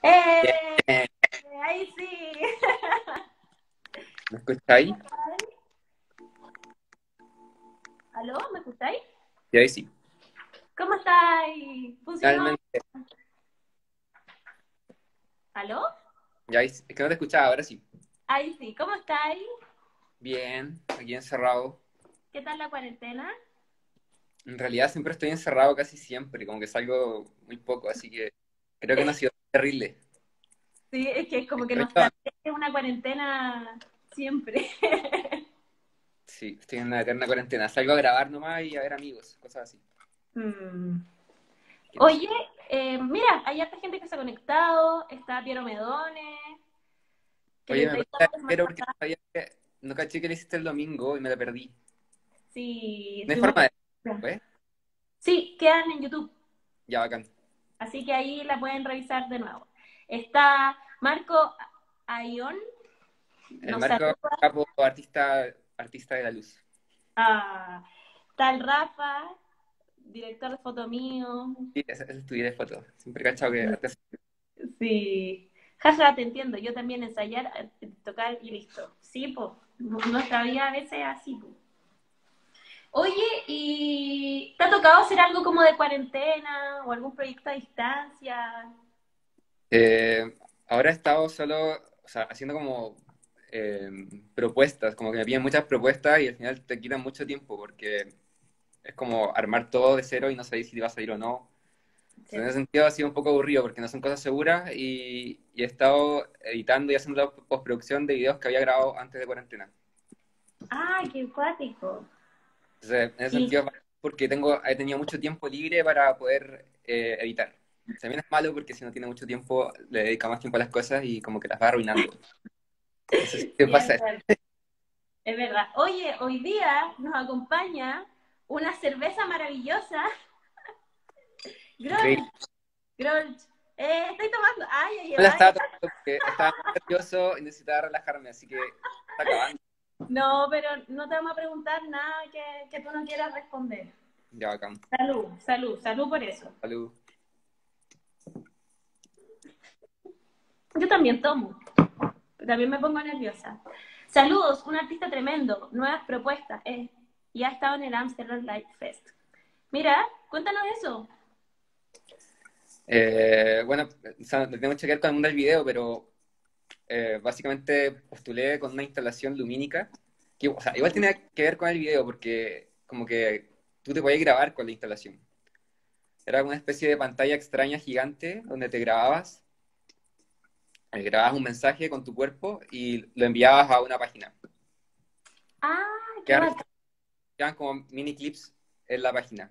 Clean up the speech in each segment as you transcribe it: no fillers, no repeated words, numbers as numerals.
¡Eh! Bien. Ahí sí. ¿Me escucháis? ¿Aló? ¿Me escucháis? Y ahí sí. ¿Cómo estáis? ¿Funcionó? Finalmente, ¿Aló? ya ahí sí. Es que no te escuchaba, ahora sí. Ahí sí. ¿Cómo estáis? Bien, aquí encerrado. ¿Qué tal la cuarentena? En realidad siempre estoy encerrado casi siempre, como que salgo muy poco, así que creo que no ha sido terrible. Sí, es que es como que nos Estoy- plantea una cuarentena siempre. Sí, estoy en una eterna cuarentena. Salgo a grabar nomás y a ver amigos, cosas así. Mm. Que no sé. Oye, mira, hay harta gente que se ha conectado. Está Piero Medone, que lo Oye, me entrevistamos parece la semana pero porque pasada. no caché que le hiciste el domingo y me la perdí. Sí, No hay estuvimos. forma de pues. Sí, quedan en YouTube. Ya, bacán. Así que ahí la pueden revisar de nuevo. Está Marco Ayón, El nos Marco saluda. Capo, artista de la luz. Ah, está el Rafa, director de foto mío. Sí, ese estudié de foto. Siempre he cachado que antes. Sí. Jaja, te entiendo. Yo también ensayar, tocar y listo. Sí, pues. Nuestra vida a veces es así, pues. Oye, ¿y te ha tocado hacer algo como de cuarentena o algún proyecto a distancia? Eh, Ahora he estado solo, o sea, haciendo como eh, propuestas, como que me piden muchas propuestas y al final te quitan mucho tiempo porque es como armar todo de cero y no sabéis si te va a salir o no. Entonces, Sí. en ese sentido ha sido un poco aburrido porque no son cosas seguras y he estado editando y haciendo la postproducción de videos que había grabado antes de cuarentena. Ah, qué cuático. Entonces, en ese Y sentido, porque he tenido mucho tiempo libre para poder editar. También es malo porque si no tiene mucho tiempo, le dedica más tiempo a las cosas y como que las va arruinando. No sé si te sí, es pasa. verdad. Es verdad. Oye, hoy día nos acompaña una cerveza maravillosa, Increíble. Grolsch. Grolsch. Estoy tomando. Ay, ya No la lleva. estaba tomando porque estaba muy nervioso y necesitaba relajarme, así que está acabando. No, pero no te vamos a preguntar nada que tú no quieras responder. Ya, bacán. Salud, salud, salud por eso. Salud. Yo también tomo, también me pongo nerviosa. Saludos, un artista tremendo, nuevas propuestas. Y ha estado en el Amsterdam Light Fest. Mira, cuéntanos eso. Bueno, o sea, tengo que chequear con el mundo del video, pero básicamente postulé con una instalación lumínica, que, o sea, igual tiene que ver con el video, porque como que tú te podías grabar con la instalación. Era una especie de pantalla extraña gigante donde te grababas, grababas un mensaje con tu cuerpo y lo enviabas a una página. Ah, qué Quedaban, bacán. quedaban como mini clips en la página.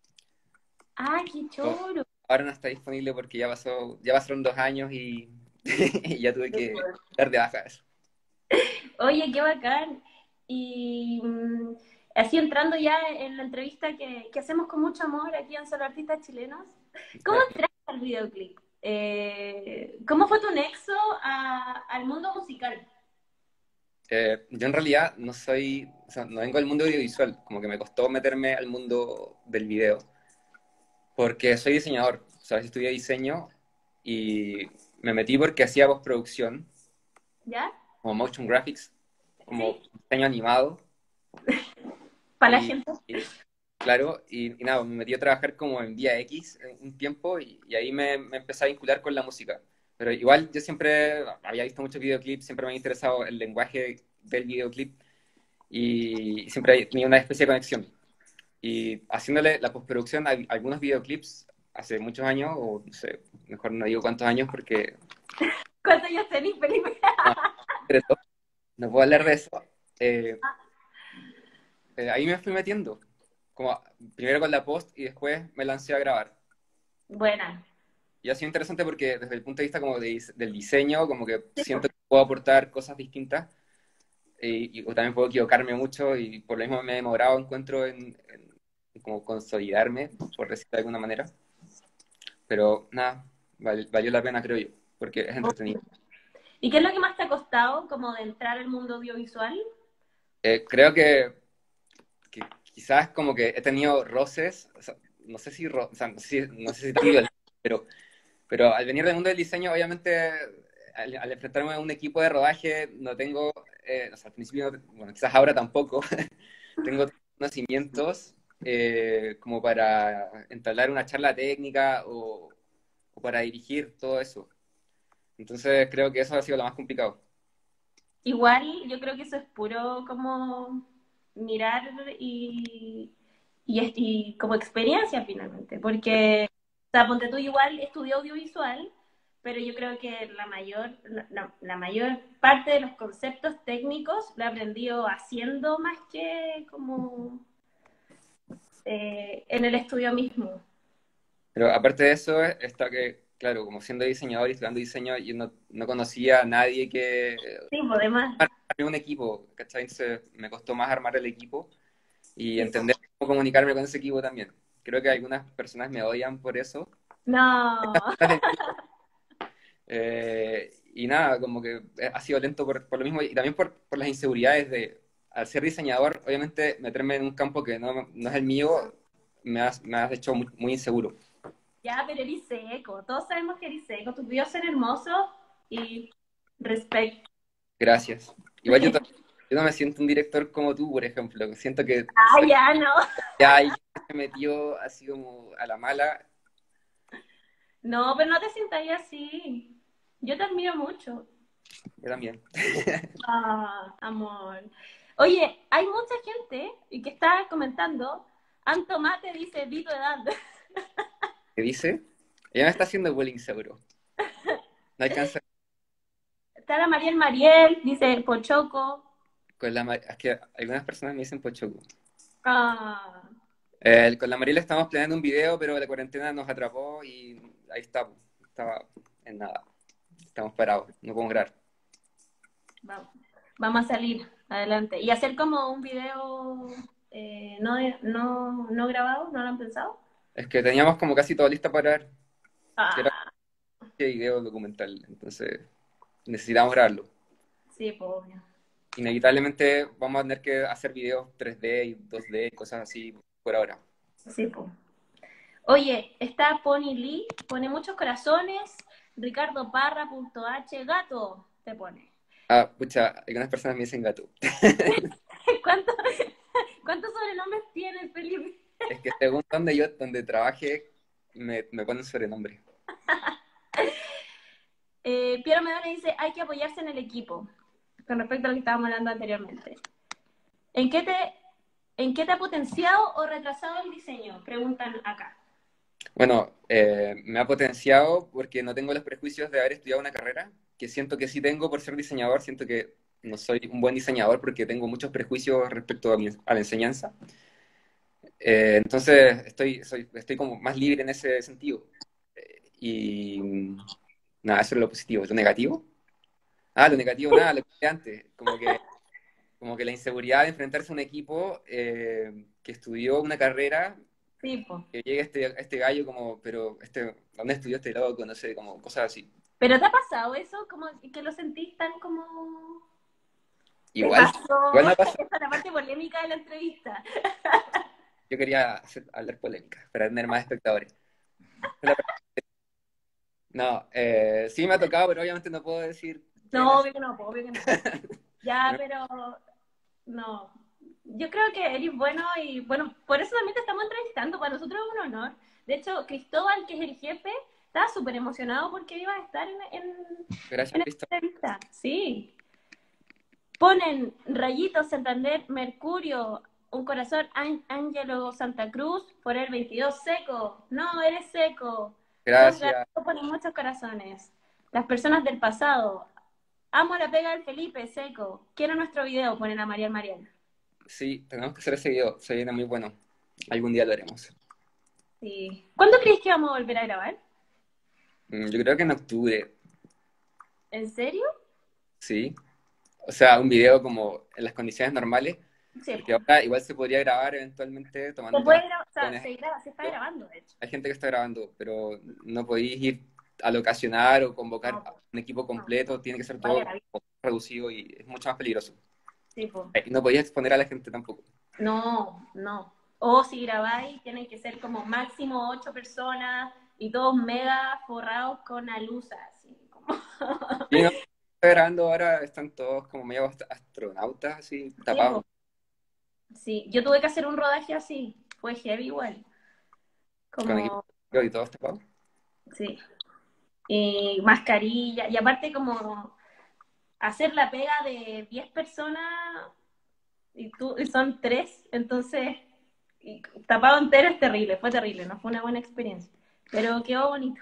Ah, qué choro. Ahora no está disponible porque ya pasaron 2 años y, y ya tuve que dar de baja eso. Oye, qué bacán. Y así entrando ya en la entrevista que hacemos con mucho amor aquí en Solo Artistas Chilenos, ¿cómo entraste al videoclip? ¿Cómo fue tu nexo al mundo musical? Yo en realidad no soy, o sea, no vengo del mundo audiovisual, como que me costó meterme al mundo del video, porque soy diseñador, o sea, estudié diseño y me metí porque hacía postproducción, ¿Ya? como motion graphics, ¿Sí? como diseño animado, Para la y, gente. y, claro, y nada, me metí a trabajar como en Vía X un tiempo y ahí me empecé a vincular con la música. Pero igual yo siempre había visto muchos videoclips, siempre me ha interesado el lenguaje del videoclip y siempre he tenido una especie de conexión. Y haciéndole la postproducción a algunos videoclips hace muchos años, o no sé, mejor no digo cuántos años porque ¿Cuántos años tenés, Felipe? no, pero no puedo hablar de eso. Eh, Ahí me fui metiendo, como primero con la post y después me lancé a grabar. Buena. Y ha sido interesante porque desde el punto de vista como del diseño, como que Sí, po. siento que puedo aportar cosas distintas y también puedo equivocarme mucho y por lo mismo me he demorado, encuentro, en como consolidarme, por decirlo de alguna manera. Pero nada, valió la pena, creo yo, porque es entretenido. ¿Y qué es lo que más te ha costado como de entrar al mundo audiovisual? Creo que quizás como que he tenido roces, o sea, no sé si, o sea, no sé si tan violento, pero Pero al venir del mundo del diseño, obviamente, al enfrentarme a un equipo de rodaje, no tengo, o sea, al principio, bueno, quizás ahora tampoco, tengo conocimientos como para entablar una charla técnica o para dirigir todo eso. Entonces creo que eso ha sido lo más complicado. Igual yo creo que eso es puro como mirar y como experiencia finalmente, porque, o sea, ponte tú igual estudió audiovisual, pero yo creo que la mayor parte de los conceptos técnicos lo he aprendido haciendo más que como en el estudio mismo. Pero aparte de eso, está que, claro, como siendo diseñador y estudiando diseño, yo no conocía a nadie que Sí, pues además, arme un equipo, ¿cachai? Entonces me costó más armar el equipo y sí, pues. entender cómo comunicarme con ese equipo también. Creo que algunas personas me odian por eso. No, Y nada, como que ha sido lento por lo mismo y también por las inseguridades de, al ser diseñador, obviamente meterme en un campo que no es el mío, me has hecho muy, muy inseguro. ya, pero eres seco, todos sabemos que eres seco, tus videos son hermosos y respecto. Gracias. Igual yo no me siento un director como tú, por ejemplo. Siento que Ah, ya, no. ya alguien que se metió así como a la mala. No, pero no te sientas así. Yo te admiro mucho. Yo también. Ah, amor. Oye, hay mucha gente y que está comentando, Antomate dice, di tu edad. ¿Qué dice? Ella me está haciendo bullying seguro. No alcanza Está la Mariel Mariel, dice Pochoco. con la es que algunas personas me dicen pochoco. Ah, Con la Mariela estamos planeando un video, pero la cuarentena nos atrapó y ahí está. Estaba en nada. Estamos parados. No podemos grabar. vamos, vamos a salir adelante. Y hacer como un video no grabado, ¿no lo han pensado? Es que teníamos como casi todo listo para ver, que era Ah, un video documental. Entonces necesitamos grabarlo. sí, pues obvio. Inevitablemente vamos a tener que hacer videos 3D y 2D, cosas así por ahora. Sí, pues. Oye, está Pony Lee, pone muchos corazones. Ricardo Parra.h, gato, te pone. Ah, pucha, algunas personas me dicen gato. ¿Cuántos, cuántos sobrenombres tiene Felipe? Es que según donde trabajé, me ponen sobrenombre. Piero Medina dice, hay que apoyarse en el equipo, con respecto a lo que estábamos hablando anteriormente. ¿En qué te, ¿En qué te ha potenciado o retrasado el diseño? Preguntan acá. Bueno, me ha potenciado porque no tengo los prejuicios de haber estudiado una carrera, que siento que sí tengo por ser diseñador, siento que no soy un buen diseñador porque tengo muchos prejuicios respecto a la enseñanza. Entonces estoy como más libre en ese sentido. Y nada, eso es lo positivo. ¿Lo negativo? Ah, lo negativo, nada, lo que dije antes, como que la inseguridad de enfrentarse a un equipo que estudió una carrera, Sí, po. que llegue este gallo como, pero ¿dónde estudió este loco? No sé, como cosas así. ¿Pero te ha pasado eso? Como que lo sentís tan como... ¿Te Igual, igual pasó? me ha pasado. Esa es la parte polémica de la entrevista. Yo quería hablar polémica para tener más espectadores. No, sí me ha tocado, pero obviamente no puedo decir quién No, es. obvio que no, obvio que no. Ya, pero no. Yo creo que eres bueno y bueno, por eso también te estamos entrevistando. Para nosotros es un honor. De hecho, Cristóbal, que es el jefe, estaba súper emocionado porque iba a estar Gracias, en Cristo. esta entrevista. Sí. Ponen Rayitos Santander, Mercurio, un corazón, Ángelo Santa Cruz, por el 22 seco. No, eres seco. Dos gatos Gracias. ponen muchos corazones. Las personas del pasado. Amo la pega del Felipe, seco. Quiero nuestro video, ponen a Mariel Mariel. Sí, tenemos que hacer ese video. Se viene muy bueno. Algún día lo haremos. Sí. ¿Cuándo crees que vamos a volver a grabar? Yo creo que en octubre, ¿En serio? sí. O sea, un video como en las condiciones normales, Sí, porque po. ahora igual se podría grabar eventualmente Se tomando puede unas grabar, o sea, decisiones. se graba, se está grabando, de hecho. Hay gente que está grabando, pero no podéis ir a locacionar o convocar No, a po, un equipo no. completo, tiene que ser Vale, todo la vida. reducido y es mucho más peligroso. Sí, po. Y no podías exponer a la gente tampoco. No, no. O si grabáis, tienen que ser como máximo 8 personas, y todos mega forrados con alusa, así como... Y no, estoy grabando ahora, están todos como medio astronautas, así, Sí, tapados, sí, yo tuve que hacer un rodaje así, fue heavy igual, con equipo como, y todos tapados. sí, y mascarilla, y aparte como hacer la pega de 10 personas y son 3, entonces y tapado entero es terrible, fue terrible, no fue una buena experiencia, pero quedó bonito.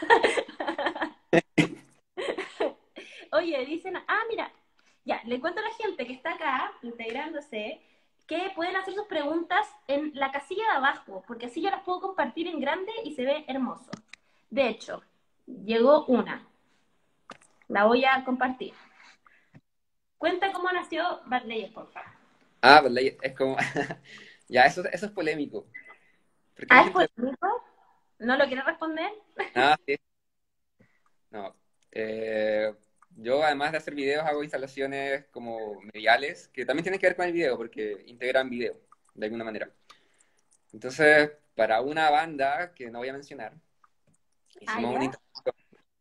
Oye, dicen, mira, ya, le cuento a la gente que está acá integrándose que pueden hacer sus preguntas en la casilla de abajo, porque así yo las puedo compartir en grande y se ve hermoso. De hecho, llegó una, la voy a compartir. Cuenta cómo nació Bad Leyes, por favor. Ah, pues es como, ya, eso es polémico, porque ¿Ah, hay es gente, polémico? ¿No lo quiere responder? ah, sí, no, yo además de hacer videos hago instalaciones como mediales, que también tienen que ver con el video, porque integran video, de alguna manera. Entonces, para una banda que no voy a mencionar, Ah, hicimos una ya. instalación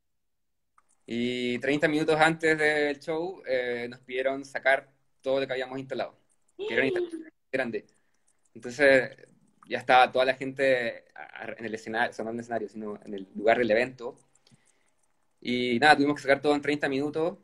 y 30 minutos antes del show nos pidieron sacar todo lo que habíamos instalado, que era una instalación grande. Entonces, ya estaba toda la gente en el escenario, o sea, no en el escenario, sino en el lugar del evento. Y nada, tuvimos que sacar todo en 30 minutos.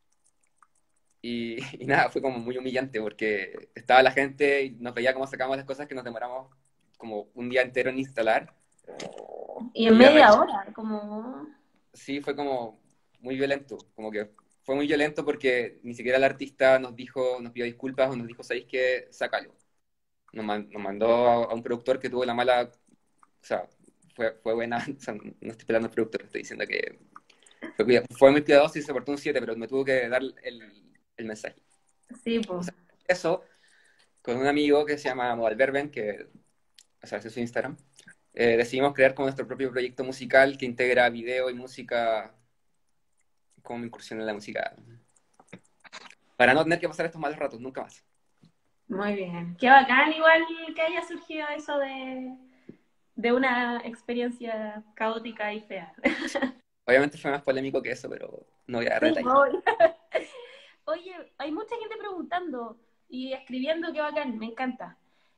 Y nada, fue como muy humillante porque estaba la gente y nos veía cómo sacábamos las cosas que nos demoramos como un día entero en instalar. Y en Y ya media hora, como... sí, fue como muy violento, como que fue muy violento porque ni siquiera el artista nos dijo, nos pidió disculpas o nos dijo, ¿sabéis qué? Sácalo. Nos mandó a un productor que tuvo la mala, o sea, fue buena, o sea, no estoy pelando al productor, estoy diciendo que fue muy cuidadoso y se portó un 7, pero me tuvo que dar el mensaje. Sí, O pues. sea, eso, con un amigo que se llama Modalverben, que, o sea, ese es su Instagram, decidimos crear como nuestro propio proyecto musical que integra video y música, como incursión en la música, para no tener que pasar estos malos ratos, nunca más. Muy bien. Qué bacán igual que haya surgido eso de una experiencia caótica y fea. Obviamente fue más polémico que eso, pero no voy a dar Sí, detalles. voy. Oye, hay mucha gente preguntando y escribiendo, qué bacán, me encanta.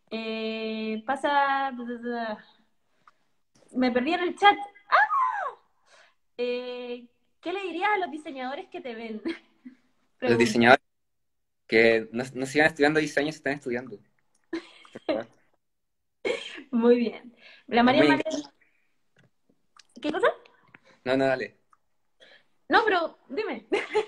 Pasa, me perdí en el chat. Eh, ¿Qué le dirías a los diseñadores que te ven? Los Pregunta. diseñadores que no sigan estudiando diseño, se están estudiando. Por favor. Muy bien. La Es María muy... María, ¿qué cosa? No, no, dale. No, pero dime.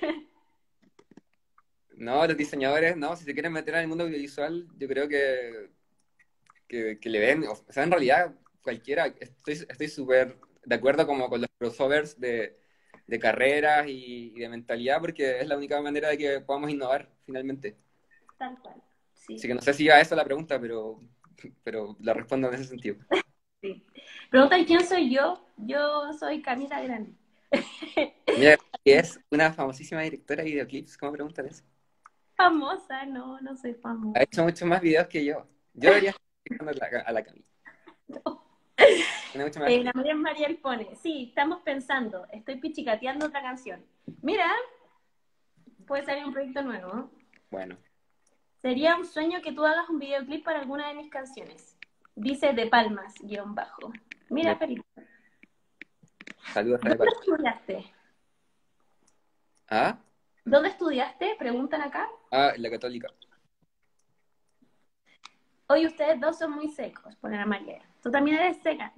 No, los diseñadores, no, si se quieren meter en el mundo audiovisual, yo creo que le den, o sea, en realidad cualquiera, estoy súper de acuerdo como con los crossovers de carreras y de mentalidad, porque es la única manera de que podamos innovar finalmente. Tal cual. Así Sí, que no sé si iba a eso la pregunta, pero la respondo en ese sentido. sí. Preguntan quién soy yo. Yo soy Camila Grande. Mira, que es una famosísima directora de videoclips, ¿cómo preguntan eso? Famosa, no, no soy Ha famosa. hecho muchos más videos que yo. Yo debería estar explicando a la Cami. Tiene mucho más La experiencia. María Mariel pone, sí, estamos pensando, estoy pichicateando otra canción. Mira, puede salir un proyecto nuevo. Bueno, Sería un sueño que tú hagas un videoclip para alguna de mis canciones. Dice De Palmas, guión bajo. Mira, de, Felipe. saludos a De ¿Dónde Palma. estudiaste? ¿Ah? ¿Dónde estudiaste? Preguntan acá. Ah, la Católica. Hoy ustedes dos son muy secos, pone la María. Tú también eres seca.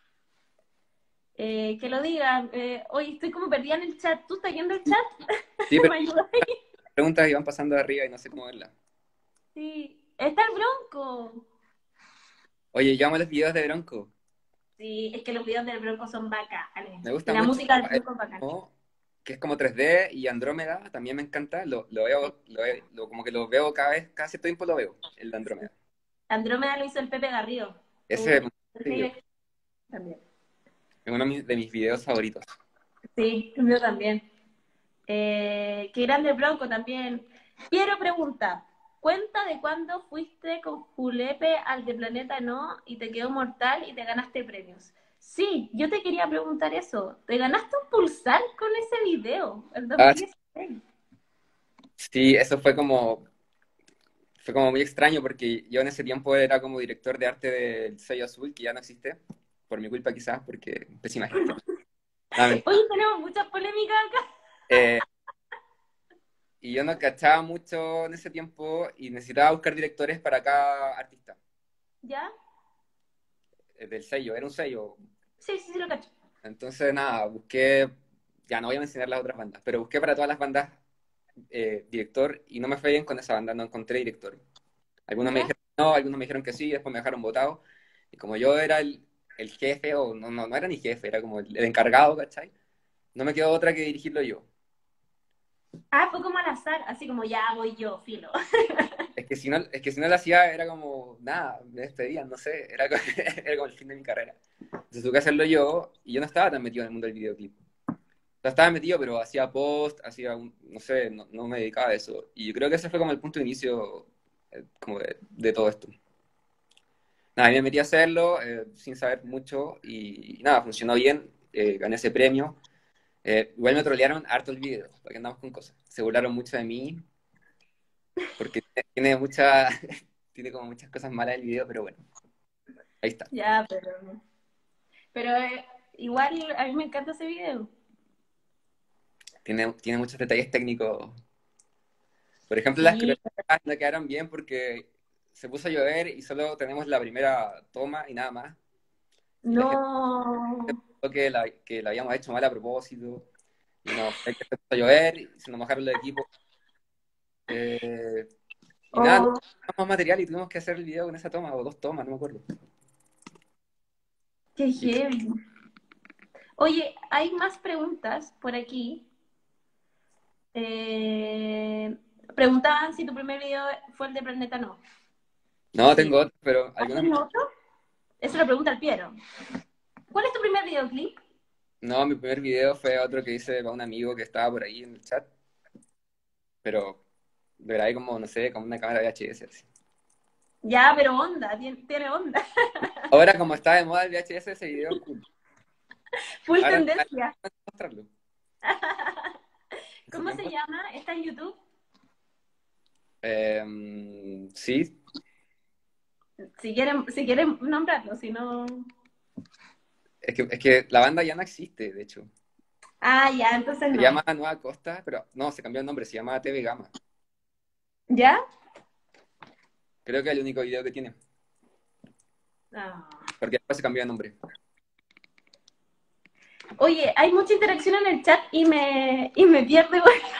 Que lo digan. Hoy estoy como perdida en el chat. ¿Tú estás viendo el chat? Sí, pero ¿Me ayudas? preguntas iban pasando de arriba y no sé cómo verlas. Sí. Está el Bronco. Oye, yo amo los videos de Bronco. Sí, es que los videos del Bronco son bacanes. Me Y gusta la mucho música del el Bronco es bacana. que es como 3D y Andrómeda, también me encanta. Lo veo, como que lo veo cada cierto tiempo lo veo, el de Andrómeda. Andrómeda lo hizo el Pepe Garrido. Ese sí, También. es uno de mis videos favoritos. Sí, el mío también. Qué grande el Bronco también. Piero pregunta, cuenta de cuándo fuiste con Julepe al de Planeta No y te quedó mortal y te ganaste premios. Sí, yo te quería preguntar eso. ¿Te ganaste un pulsar con ese video, el Ah, 2016? sí, eso fue como muy extraño porque yo en ese tiempo era como director de arte del sello azul, que ya no existe, por mi culpa quizás, porque pésima gestión. No, Oye, tenemos muchas polémicas acá. eh, y yo no cachaba mucho en ese tiempo y necesitaba buscar directores para cada artista ¿Ya? del sello, era un sello. Sí, sí, sí, lo cacho. Entonces, nada, busqué, ya no voy a mencionar las otras bandas, pero busqué para todas las bandas director y no me fue bien con esa banda, no encontré director. Algunos me ¿Ya? dijeron no, algunos me dijeron que sí, después me dejaron votado. Y como yo era el jefe, o no era ni jefe, era como el encargado, ¿cachai? No me quedó otra que dirigirlo yo. Ah, fue como al azar, así como ya voy yo, filo. Es que si no lo hacía era como, nada, me despedían, no sé, era como el fin de mi carrera. Entonces tuve que hacerlo yo y yo no estaba tan metido en el mundo del videoclip. O sea, estaba metido, pero hacía post, no sé, no me dedicaba a eso. Y yo creo que ese fue como el punto de inicio como de todo esto. Nada, me metí a hacerlo sin saber mucho y nada, funcionó bien, gané ese premio. Igual me trolearon harto el video, porque andamos con cosas. Se burlaron mucho de mí, porque tiene tiene como muchas cosas malas el video, pero bueno, ahí está. Ya, pero igual a mí me encanta ese video. Tiene muchos detalles técnicos. Por ejemplo, las Sí, coreografías no quedaron bien porque se puso a llover y solo tenemos la primera toma y nada más. Y la gente no. pensó que la habíamos hecho mal a propósito. Y no, fue que se puso a llover y se nos mojaron los equipos. Eh, y nada, no Oh, teníamos más material y tuvimos que hacer el video con esa toma, o dos tomas, no me acuerdo. qué Y heavy. Oye, hay más preguntas por aquí. Eh, Preguntaban si tu primer video fue el de Planeta No. no, tengo Sí. otro, pero algunos. ¿Haces otro? Eso lo pregunta el Piero. ¿Cuál es tu primer videoclip? No, mi primer video fue otro que hice para un amigo que estaba por ahí en el chat, pero lo grabé como, no sé, como una cámara VHS, así. Ya, pero onda, tiene onda. Ahora, como está de moda el VHS, ese video es cool. Full Ahora no tendencia. hay que mostrarlo. En ese ¿Cómo se tiempo. llama? ¿Está en YouTube? Sí, Si quieren nombrarlo, si no. es que la banda ya no existe, de hecho. Ah, ya, entonces Se no. llama Nueva Costa, pero no, se cambió el nombre, se llama TV Gama. ¿Ya? Creo que es el único video que tiene, Ah. porque después se cambió de nombre. Oye, hay mucha interacción en el chat y me pierdo.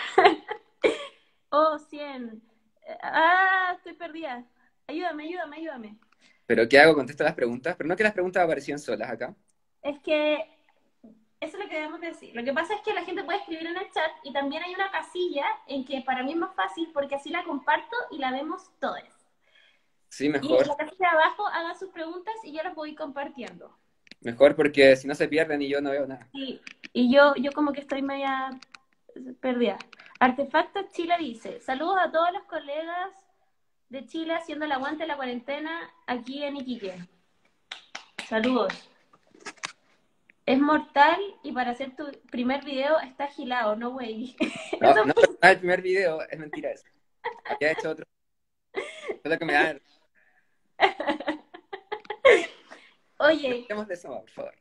Oh, 100. Ah, estoy perdida. Ayúdame, ayúdame, ayúdame. Pero ¿qué hago? Contesto las preguntas, pero no que las preguntas aparecían solas acá. Es que eso es lo que debemos decir. Lo que pasa es que la gente puede escribir en el chat y también hay una casilla en que para mí es más fácil porque así la comparto y la vemos todos. Sí, Y en mejor. la casilla de abajo hagan sus preguntas y yo las voy compartiendo. Mejor porque si no se pierden y yo no veo nada. Y yo como que estoy media perdida. Artefacto Chile dice, saludos a todos los colegas de Chile haciendo el aguante de la cuarentena aquí en Iquique. Saludos. Es mortal y para hacer tu primer video está agilado, no way. No, Eso no, fue. pero no es el primer video, es mentira eso. Había hecho otro. Solo que me da. No Oye, hablemos de eso, por favor.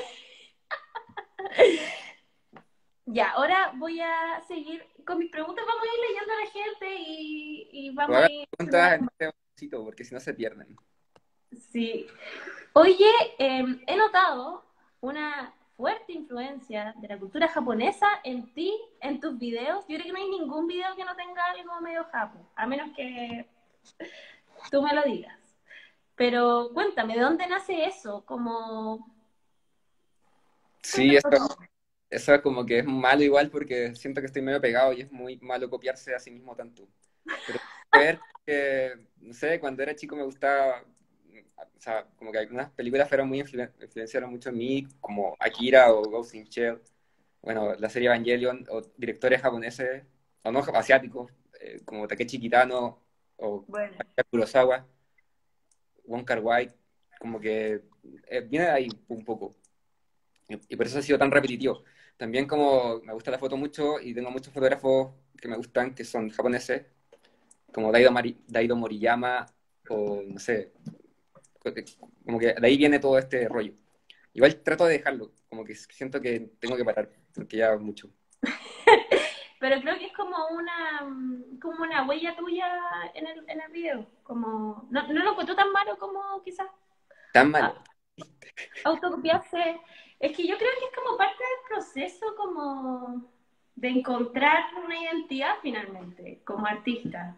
ya, ahora voy a seguir con mis preguntas. Vamos a ir leyendo a la gente y O vamos a hagan ir haciendo preguntas la en conversación. este bolsito, porque si no se pierden. Sí. Oye, he notado una fuerte influencia de la cultura japonesa en ti, en tus videos. Yo creo que no hay ningún video que no tenga algo medio japo, a menos que tú me lo digas. Pero cuéntame, ¿de dónde nace eso? Como, Sí, cuéntame eso, por favor. eso es como que es malo igual porque siento que estoy medio pegado y es muy malo copiarse a sí mismo tanto. Pero tiene que ver que, no sé, cuando era chico me gustaba, o sea, como que algunas películas fueron muy influenciaron mucho en mí, como Akira o Ghost in Shell, bueno, la serie Evangelion, o directores japoneses, o no, asiáticos, como Takeshi Kitano o Bueno, Akira Kurosawa, Wong Kar-wai, como que viene de ahí un poco. y por eso ha sido tan repetitivo. También como me gusta la foto mucho y tengo muchos fotógrafos que me gustan, que son japoneses, como Daido Moriyama o no sé, como que de ahí viene todo este rollo. Igual trato de dejarlo, como que siento que tengo que parar, porque ya mucho. Pero creo que es como una huella tuya en el video. Como, no lo encuentro tan malo como quizás Tan malo. ah, autocopiarse. Es que yo creo que es como parte del proceso como de encontrar una identidad finalmente, como artista.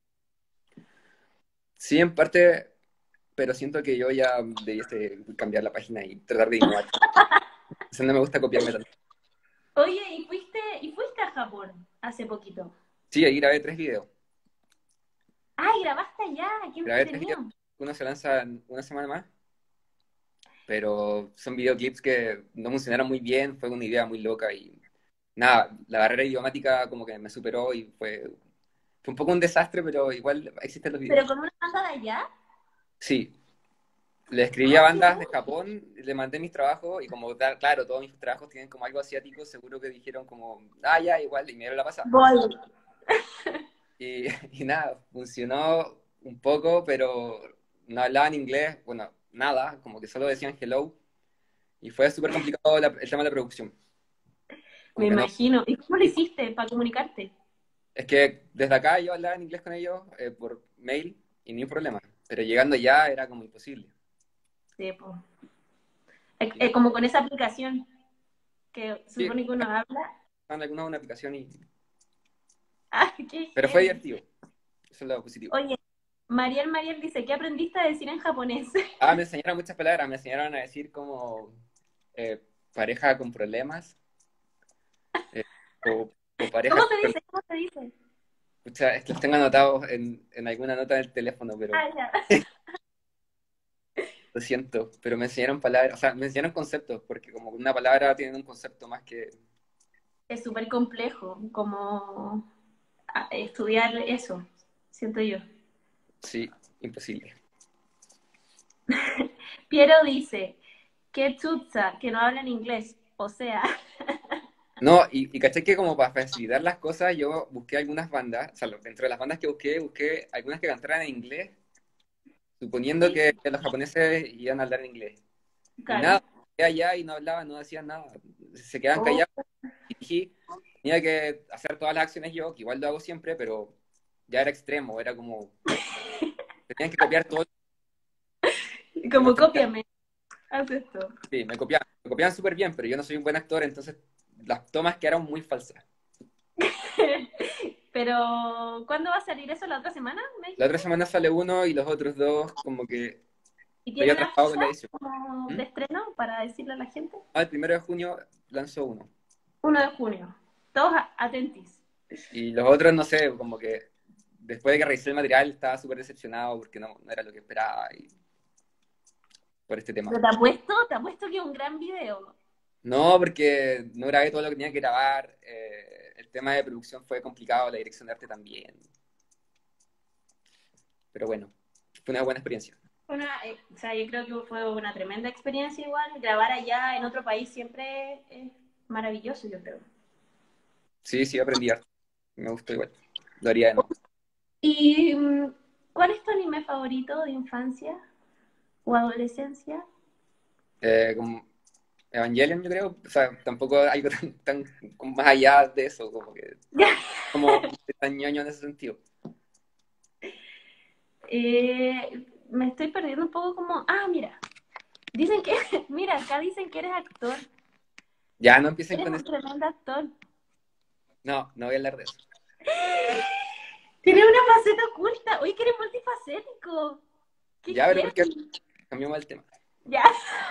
Sí, en parte, pero siento que yo ya debiese cambiar la página y tratar de innovar. O sea, no me gusta copiarme tanto. Oye, ¿y fuiste a Japón hace poquito? Sí, ahí grabé 3 videos. ¡Ay, grabaste allá! ¡Qué Grabé 3 videos, entretenido! uno se lanza en una semana más, pero son videoclips que no funcionaron muy bien, fue una idea muy loca y nada, la barrera idiomática como que me superó y fue un poco un desastre, pero igual existen los ¿Pero videos. con una banda de allá? Sí, le escribí a ¡Ah, qué bandas de bueno! Japón, le mandé mis trabajos y como, claro, todos mis trabajos tienen como algo asiático, seguro que dijeron como, ah, ya, igual, y me dieron la pasada. Voy. Y, y nada, funcionó un poco, pero no hablaban inglés, bueno, nada, como que solo decían hello, y fue súper complicado el tema de la producción. Me Como que no, imagino. ¿Y cómo lo hiciste para comunicarte? es que desde acá yo hablaba en inglés con ellos por mail y ni un problema, pero llegando ya era como imposible. Sí, po. Y nada, Como con esa aplicación que sí, supone que uno habla. alguna una aplicación, ¡Ah, qué pero fue heavy! divertido, eso es lo positivo. Oye, Mariel dice, ¿qué aprendiste a decir en japonés? Ah, me enseñaron muchas palabras, me enseñaron a decir como eh, pareja con problemas, eh, o ¿Cómo pareja con se problemas. dice? ¿Cómo se dice? Pucha, es que los tengo anotados en alguna nota del teléfono, pero Ah, ya. lo siento, pero me enseñaron palabras, o sea, me enseñaron conceptos, porque como una palabra tiene un concepto más que, Es súper complejo como estudiar eso, siento yo. sí, imposible. Piero dice, qué chucha, que no hablan inglés. O sea, No, y caché que como para facilitar las cosas, yo busqué algunas bandas, o sea, dentro de las bandas que busqué algunas que cantaran en inglés, suponiendo sí, que los japoneses iban a hablar en inglés. Y claro. nada, quedé allá y no hablaban, no decían nada, se quedaban Oh, callados y dije, tenía que hacer todas las acciones yo, que igual lo hago siempre, pero ya era extremo, era como, tenían que copiar todo lo como demás. cópiame, haz esto. Sí, me copiaban súper bien, pero yo no soy un buen actor, entonces las tomas quedaron muy falsas. Pero, ¿cuándo va a salir eso? ¿La otra semana? ¿Me La otra dijiste? semana sale uno y los otros dos como que ¿Y estoy tiene una atrasado fecha con la edición. como ¿Mm? de estreno para decirle a la gente? Ah, el 1 de junio lanzó uno. 1 de junio. Todos atentis. Y los otros, no sé, como que después de que revisé el material estaba súper decepcionado porque no era lo que esperaba y por este tema. Pero te apuesto que es un gran video. No, porque no grabé todo lo que tenía que grabar. El tema de producción fue complicado, la dirección de arte también. Pero bueno, fue una buena experiencia. O sea, yo creo que fue una tremenda experiencia igual. Grabar allá en otro país siempre es maravilloso, yo creo. Sí, sí, aprendí arte. Me gustó igual. Lo haría de nuevo. ¿Y cuál es tu anime favorito de infancia o adolescencia? Como Evangelion, yo creo. O sea, tampoco algo tan como más allá de eso, como que como tan ñoño en ese sentido. Me estoy perdiendo un poco como... Ah, mira. Dicen que... Mira, acá dicen que eres actor. Ya no empiecen Eres con un eso. tremendo actor. No, no voy a hablar de eso. Tienes una faceta oculta. Oye, que eres multifacético. Qué Ya, pero porque heavy. cambiamos el tema. Ya.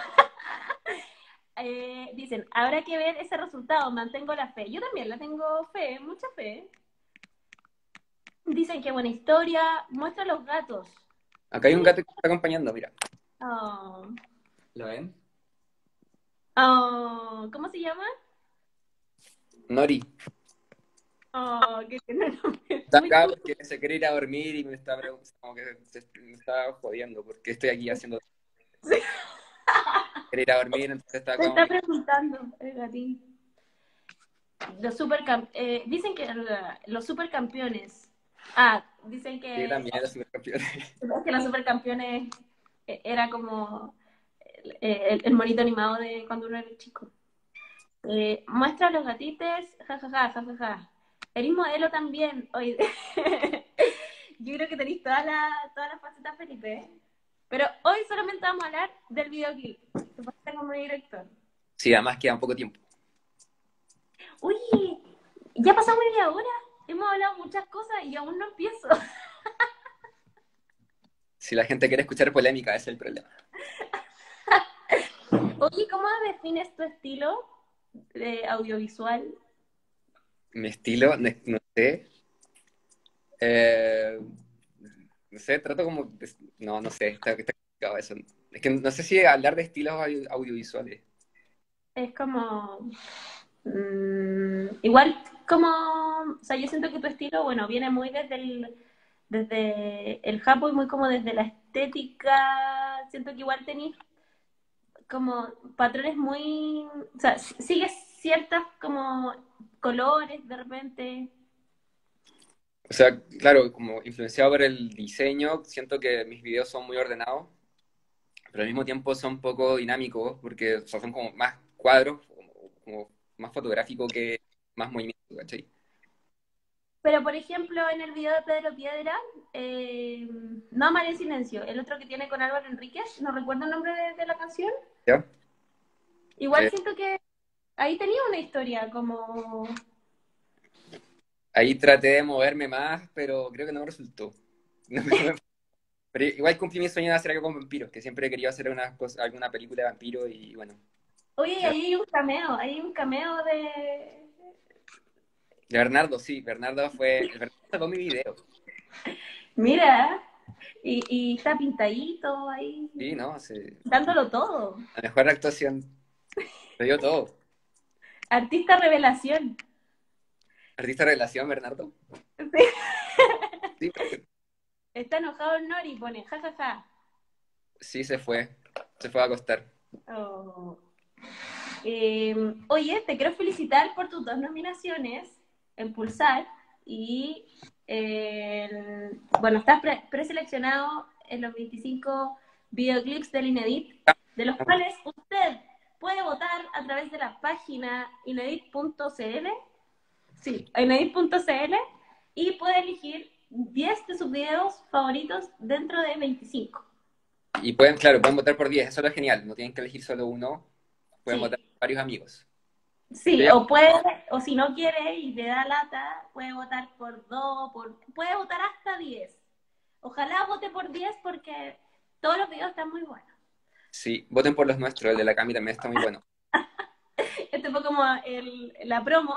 Dicen, habrá que ver ese resultado. Mantengo la fe. Yo también la tengo fe, mucha fe. Dicen que buena historia. Muestra los gatos. Acá hay un ¿Quién es? gato que me está acompañando, mira. Oh. ¿Lo ven? Oh. ¿Cómo se llama? Nori. Oh, que tiene un nombre Está muy acá cool. porque se quiere ir a dormir y como que me está jodiendo porque estoy aquí haciendo. quería ir a dormir, entonces estaba Me como... está preguntando el gatín. Dicen que los supercampeones. Ah, dicen Sí, también era supercampeón. que los supercampeones era como el monito animado de cuando uno era chico. Muestra los gatites, jajaja, jajaja. Eres modelo también. Oye, yo creo que tenéis todas las facetas, Felipe. ¿Eh? Pero hoy solamente vamos a hablar del videoclip. Te pasaste como director. Sí, además queda un poco tiempo. Oye, ya pasó media hora. Hemos hablado muchas cosas y aún no empiezo. Si la gente quiere escuchar polémica, ese es el problema. Oye, ¿cómo defines tu estilo de audiovisual? Mi estilo, no sé. Eh, no sé, trato como... No, no sé, está complicado eso. Es que no sé si hablar de estilos audiovisuales. Es como... igual como... O sea, yo siento que tu estilo, bueno, viene muy desde el Japo y muy como desde la estética. Siento que igual tenéis como patrones muy... O sea, sigues ciertas como colores de repente. O sea, claro, como influenciado por el diseño, siento que mis videos son muy ordenados, pero al mismo tiempo son poco dinámicos, porque o sea, son como más cuadros, como más fotográfico que más movimiento, ¿cachai? Pero, por ejemplo, en el video de Pedro Piedra, No amar en silencio, el otro que tiene con Álvaro Enríquez, no recuerdo el nombre de la canción. ¿Ya? Igual Eh, siento que ahí tenía una historia como... ahí traté de moverme más, pero creo que no me resultó. Pero igual cumplí mi sueño de hacer algo con vampiros, que siempre he querido hacer alguna película de vampiros y bueno. Oye, De ahí hay un cameo de... Bernardo, sí, Bernardo fue, el Bernardo sacó mi video, Mira, y está pintadito ahí, sí, ¿no? dándolo todo. La mejor actuación, lo dio todo. Artista revelación. Artista de relación, Bernardo. Sí, Está enojado el Nori, pone, jajaja. Ja, ja. sí se fue a acostar. Oh. Oye, te quiero felicitar por tus dos nominaciones en Pulsar y bueno, estás preseleccionado en los 25 videoclips del Inedit, de los cuales usted puede votar a través de la página inedit.cl, sí, inedit.cl, y puede elegir 10 de sus videos favoritos dentro de 25. Y pueden, claro, pueden votar por 10, eso es lo genial, no tienen que elegir solo uno, pueden votar Sí, por varios amigos. Yo sí, ya, o si no quiere y le da lata, puede votar por dos, puede votar hasta 10. Ojalá vote por 10 porque todos los videos están muy buenos. sí, voten por los nuestros, el de la Cami también está muy bueno. Este fue como la promo.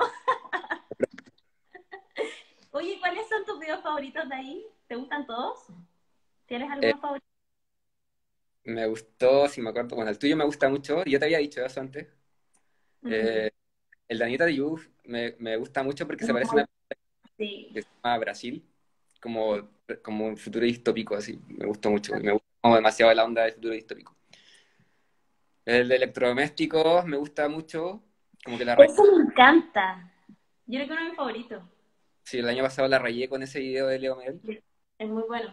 Oye, ¿cuáles son tus videos favoritos de ahí? ¿Te gustan todos? ¿Tienes Eh, alguno favorito? me gustó, si me acuerdo, bueno, el tuyo me gusta mucho, yo te había dicho eso antes. Ujú. Eh, el de Anita Diouf me gusta mucho porque se parece a Muy- una Sí. que se llama Brasil, como un futuro distópico, así, me gustó mucho, y me gusta como demasiado la onda del futuro distópico. El de electrodomésticos me gusta mucho, como que la rayé. Eso me encanta. Yo creo que uno de mis favoritos. Sí, el año pasado la rayé con ese video de Leo Mel. Es muy bueno.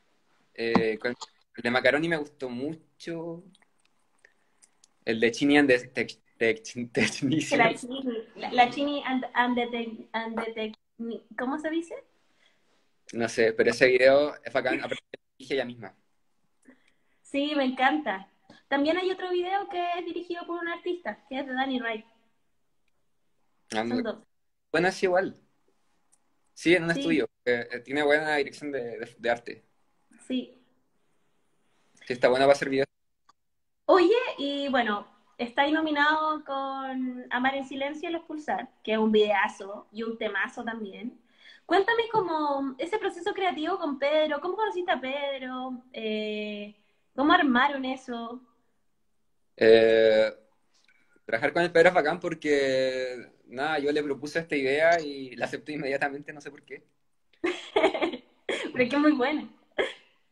El de Macaroni me gustó mucho. El de Chini and the Que la Technicians. Chini, la Chini ¿cómo se dice? No sé, pero ese video es bacán. Aparte, lo dije ella misma. Sí, me encanta. También hay otro video que es dirigido por un artista, que es de Danny Wright. Ah, Son dos. bueno, es igual. Sí, en un Sí, estudio. Tiene buena dirección de arte. sí. Sí, está buena para hacer videos. Oye, y bueno, está ahí nominado con Amar en Silencio y El Expulsar, que es un videazo y un temazo también. Cuéntame cómo ese proceso creativo con Pedro, cómo conociste a Pedro, cómo armaron eso. Eh, trabajar con el Pedro es bacán porque, nada, yo le propuse esta idea y la aceptó inmediatamente, no sé por qué. Pero es que es muy bueno.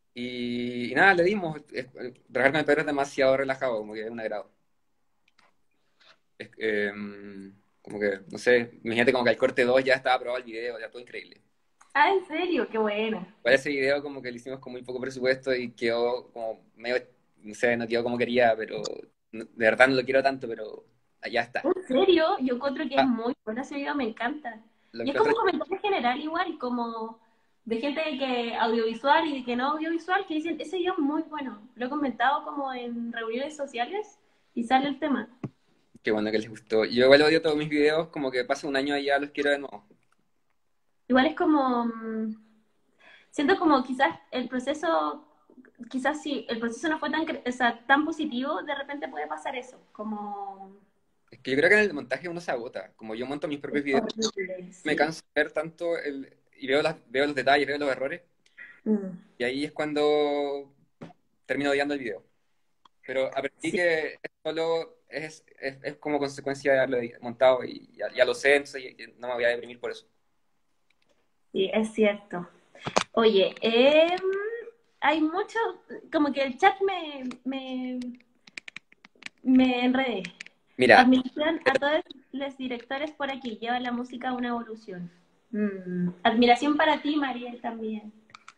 Y nada, le dimos. Trabajar con el Pedro es demasiado relajado, como que es un agrado. Es, como que, no sé, imagínate como que al corte 2 ya estaba aprobado el video, ya todo increíble. Ah, ¿en serio? Qué bueno. Igual ese video como que lo hicimos con muy poco presupuesto y quedó como medio, no sé, no quedó como quería, pero de verdad no lo quiero tanto, pero allá está. ¿En serio? Yo encuentro que es Ah, muy bueno ese video, me encanta. lo Y es como encuentro, un comentario general igual, como de gente que audiovisual y de que no audiovisual, que dicen, ese video es muy bueno. Lo he comentado como en reuniones sociales y sale el tema. qué bueno que les gustó. Yo igual odio todos mis videos, como que pasa un año allá, los quiero de nuevo. Igual es como, siento como quizás el proceso, quizás si el proceso no fue tan, o sea, tan positivo, de repente puede pasar eso, como... Es que yo creo que en el montaje uno se agota. Como yo monto mis propios Es videos, horrible, me sí. canso de ver tanto y veo, veo los detalles, veo los errores, Mm, y ahí es cuando termino odiando el video. Pero aprendí sí, que es solo es como consecuencia de haberlo montado y ya lo sé, entonces no me voy a deprimir por eso. sí, es cierto. Oye, hay mucho, como que el chat me enredé. Mira, Admiración a todos los directores por aquí, lleva la música a una evolución. Admiración para ti, Mariel, también.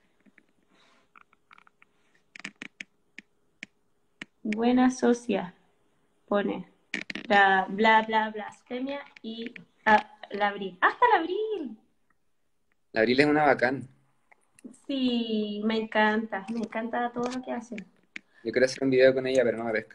Buena socia, pone. La bla bla blasfemia y la abril. ¡Hasta la abril! la Abril es una bacán. Sí, me encanta todo lo que hacen. Yo quiero hacer un video con ella, pero no me pesca.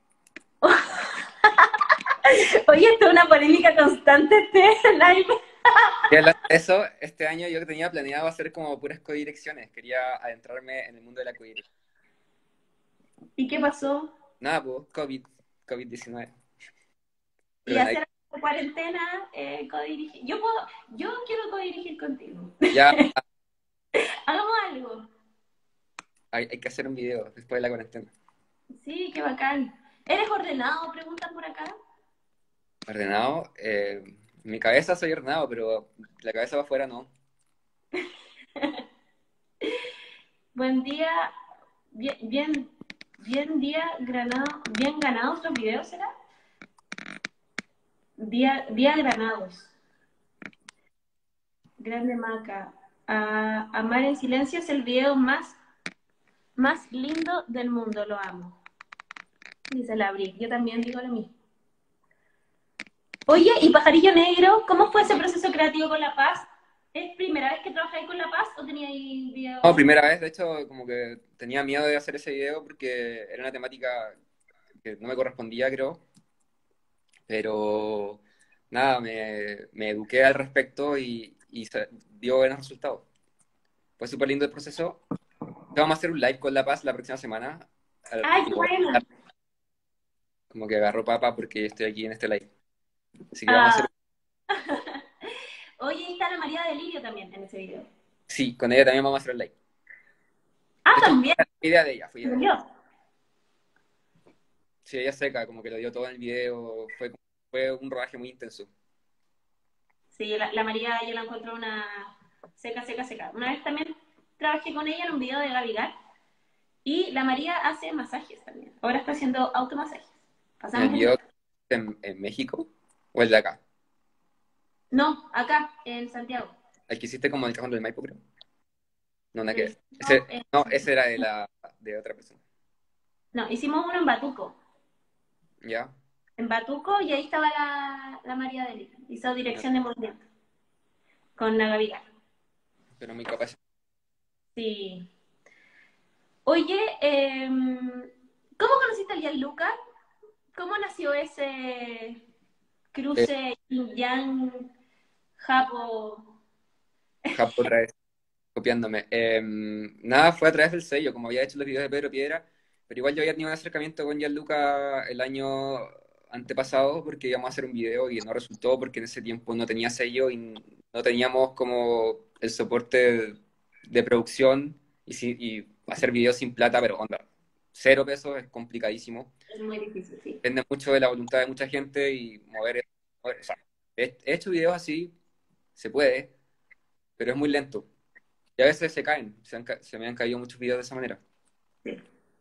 Oye, esto es una polémica constante este live. Y hablando de eso, este año yo tenía planeado hacer como puras codirecciones. Quería adentrarme en el mundo de la codirección. ¿Y qué pasó? Nada, pues, COVID-19. Y Pero hacer cuarentena, codirigir. Yo quiero codirigir contigo. ya Hagamos algo. hay que hacer un video después de la cuarentena. Sí, qué bacán. ¿Eres ordenado? Preguntan por acá. Ordenado, en mi cabeza soy ordenado, pero la cabeza va afuera no. Buen día, bien día granado, bien ganados los videos, ¿será? Día granados. Grande Maca. Amar en silencio es el video más lindo del mundo, lo amo. Dice la Abril. Yo también digo lo mismo. Oye, y Pajarillo Negro, ¿cómo fue ese proceso creativo con La Paz? ¿Es primera vez que trabajáis con La Paz o teníais No, videos? primera vez, de hecho, como que tenía miedo de hacer ese video porque era una temática que no me correspondía, creo. Pero nada, me eduqué al respecto y dio buenos resultados. Fue súper lindo el proceso. Vamos a hacer un live con La Paz la próxima semana. ¡Ay, qué Como, buena! como que agarró papa porque estoy aquí en este live. Así que vamos a hacer. Ah, oye, ahí está la María de Lirio también en ese video. Sí, con ella también vamos a hacer el live. Ah, De hecho, también. fue idea de ella, fue idea de ella. Murió. Sí, ella seca, como que lo dio todo en el video. Fue un rodaje muy intenso. Sí, la María yo la encuentro una seca, seca, seca. Una vez también trabajé con ella en un video de Gavigar y la María hace masajes también. Ahora está haciendo automasajes. En el Pasamos el... video en México o el de acá. No, acá, en Santiago. El que hiciste como el cajón del Maipo, creo. No, nada que Lo ver. hicimos No, ese era de otra persona. no, hicimos uno en Batuco. ¿Ya? En Batuco y ahí estaba la María de Lirio. Hizo No, dirección de movimiento con la Gavigar. pero muy capaz. Sí. Oye, ¿cómo conociste al Gianluca? ¿Cómo nació ese Eh, cruce yin-yang, japo? Japo otra vez, copiándome. Nada, fue a través del sello, como había hecho los videos de Pedro Piedra, pero igual yo había tenido un acercamiento con Gianluca el año antepasado porque íbamos a hacer un video y no resultó porque en ese tiempo no tenía sello y no teníamos como el soporte de producción y hacer videos sin plata, pero onda, 0 pesos es complicadísimo. Es muy difícil, sí. Depende mucho de la voluntad de mucha gente y o sea, he hecho videos así, se puede, pero es muy lento. Y a veces se caen, se me han caído muchos videos de esa manera. Sí.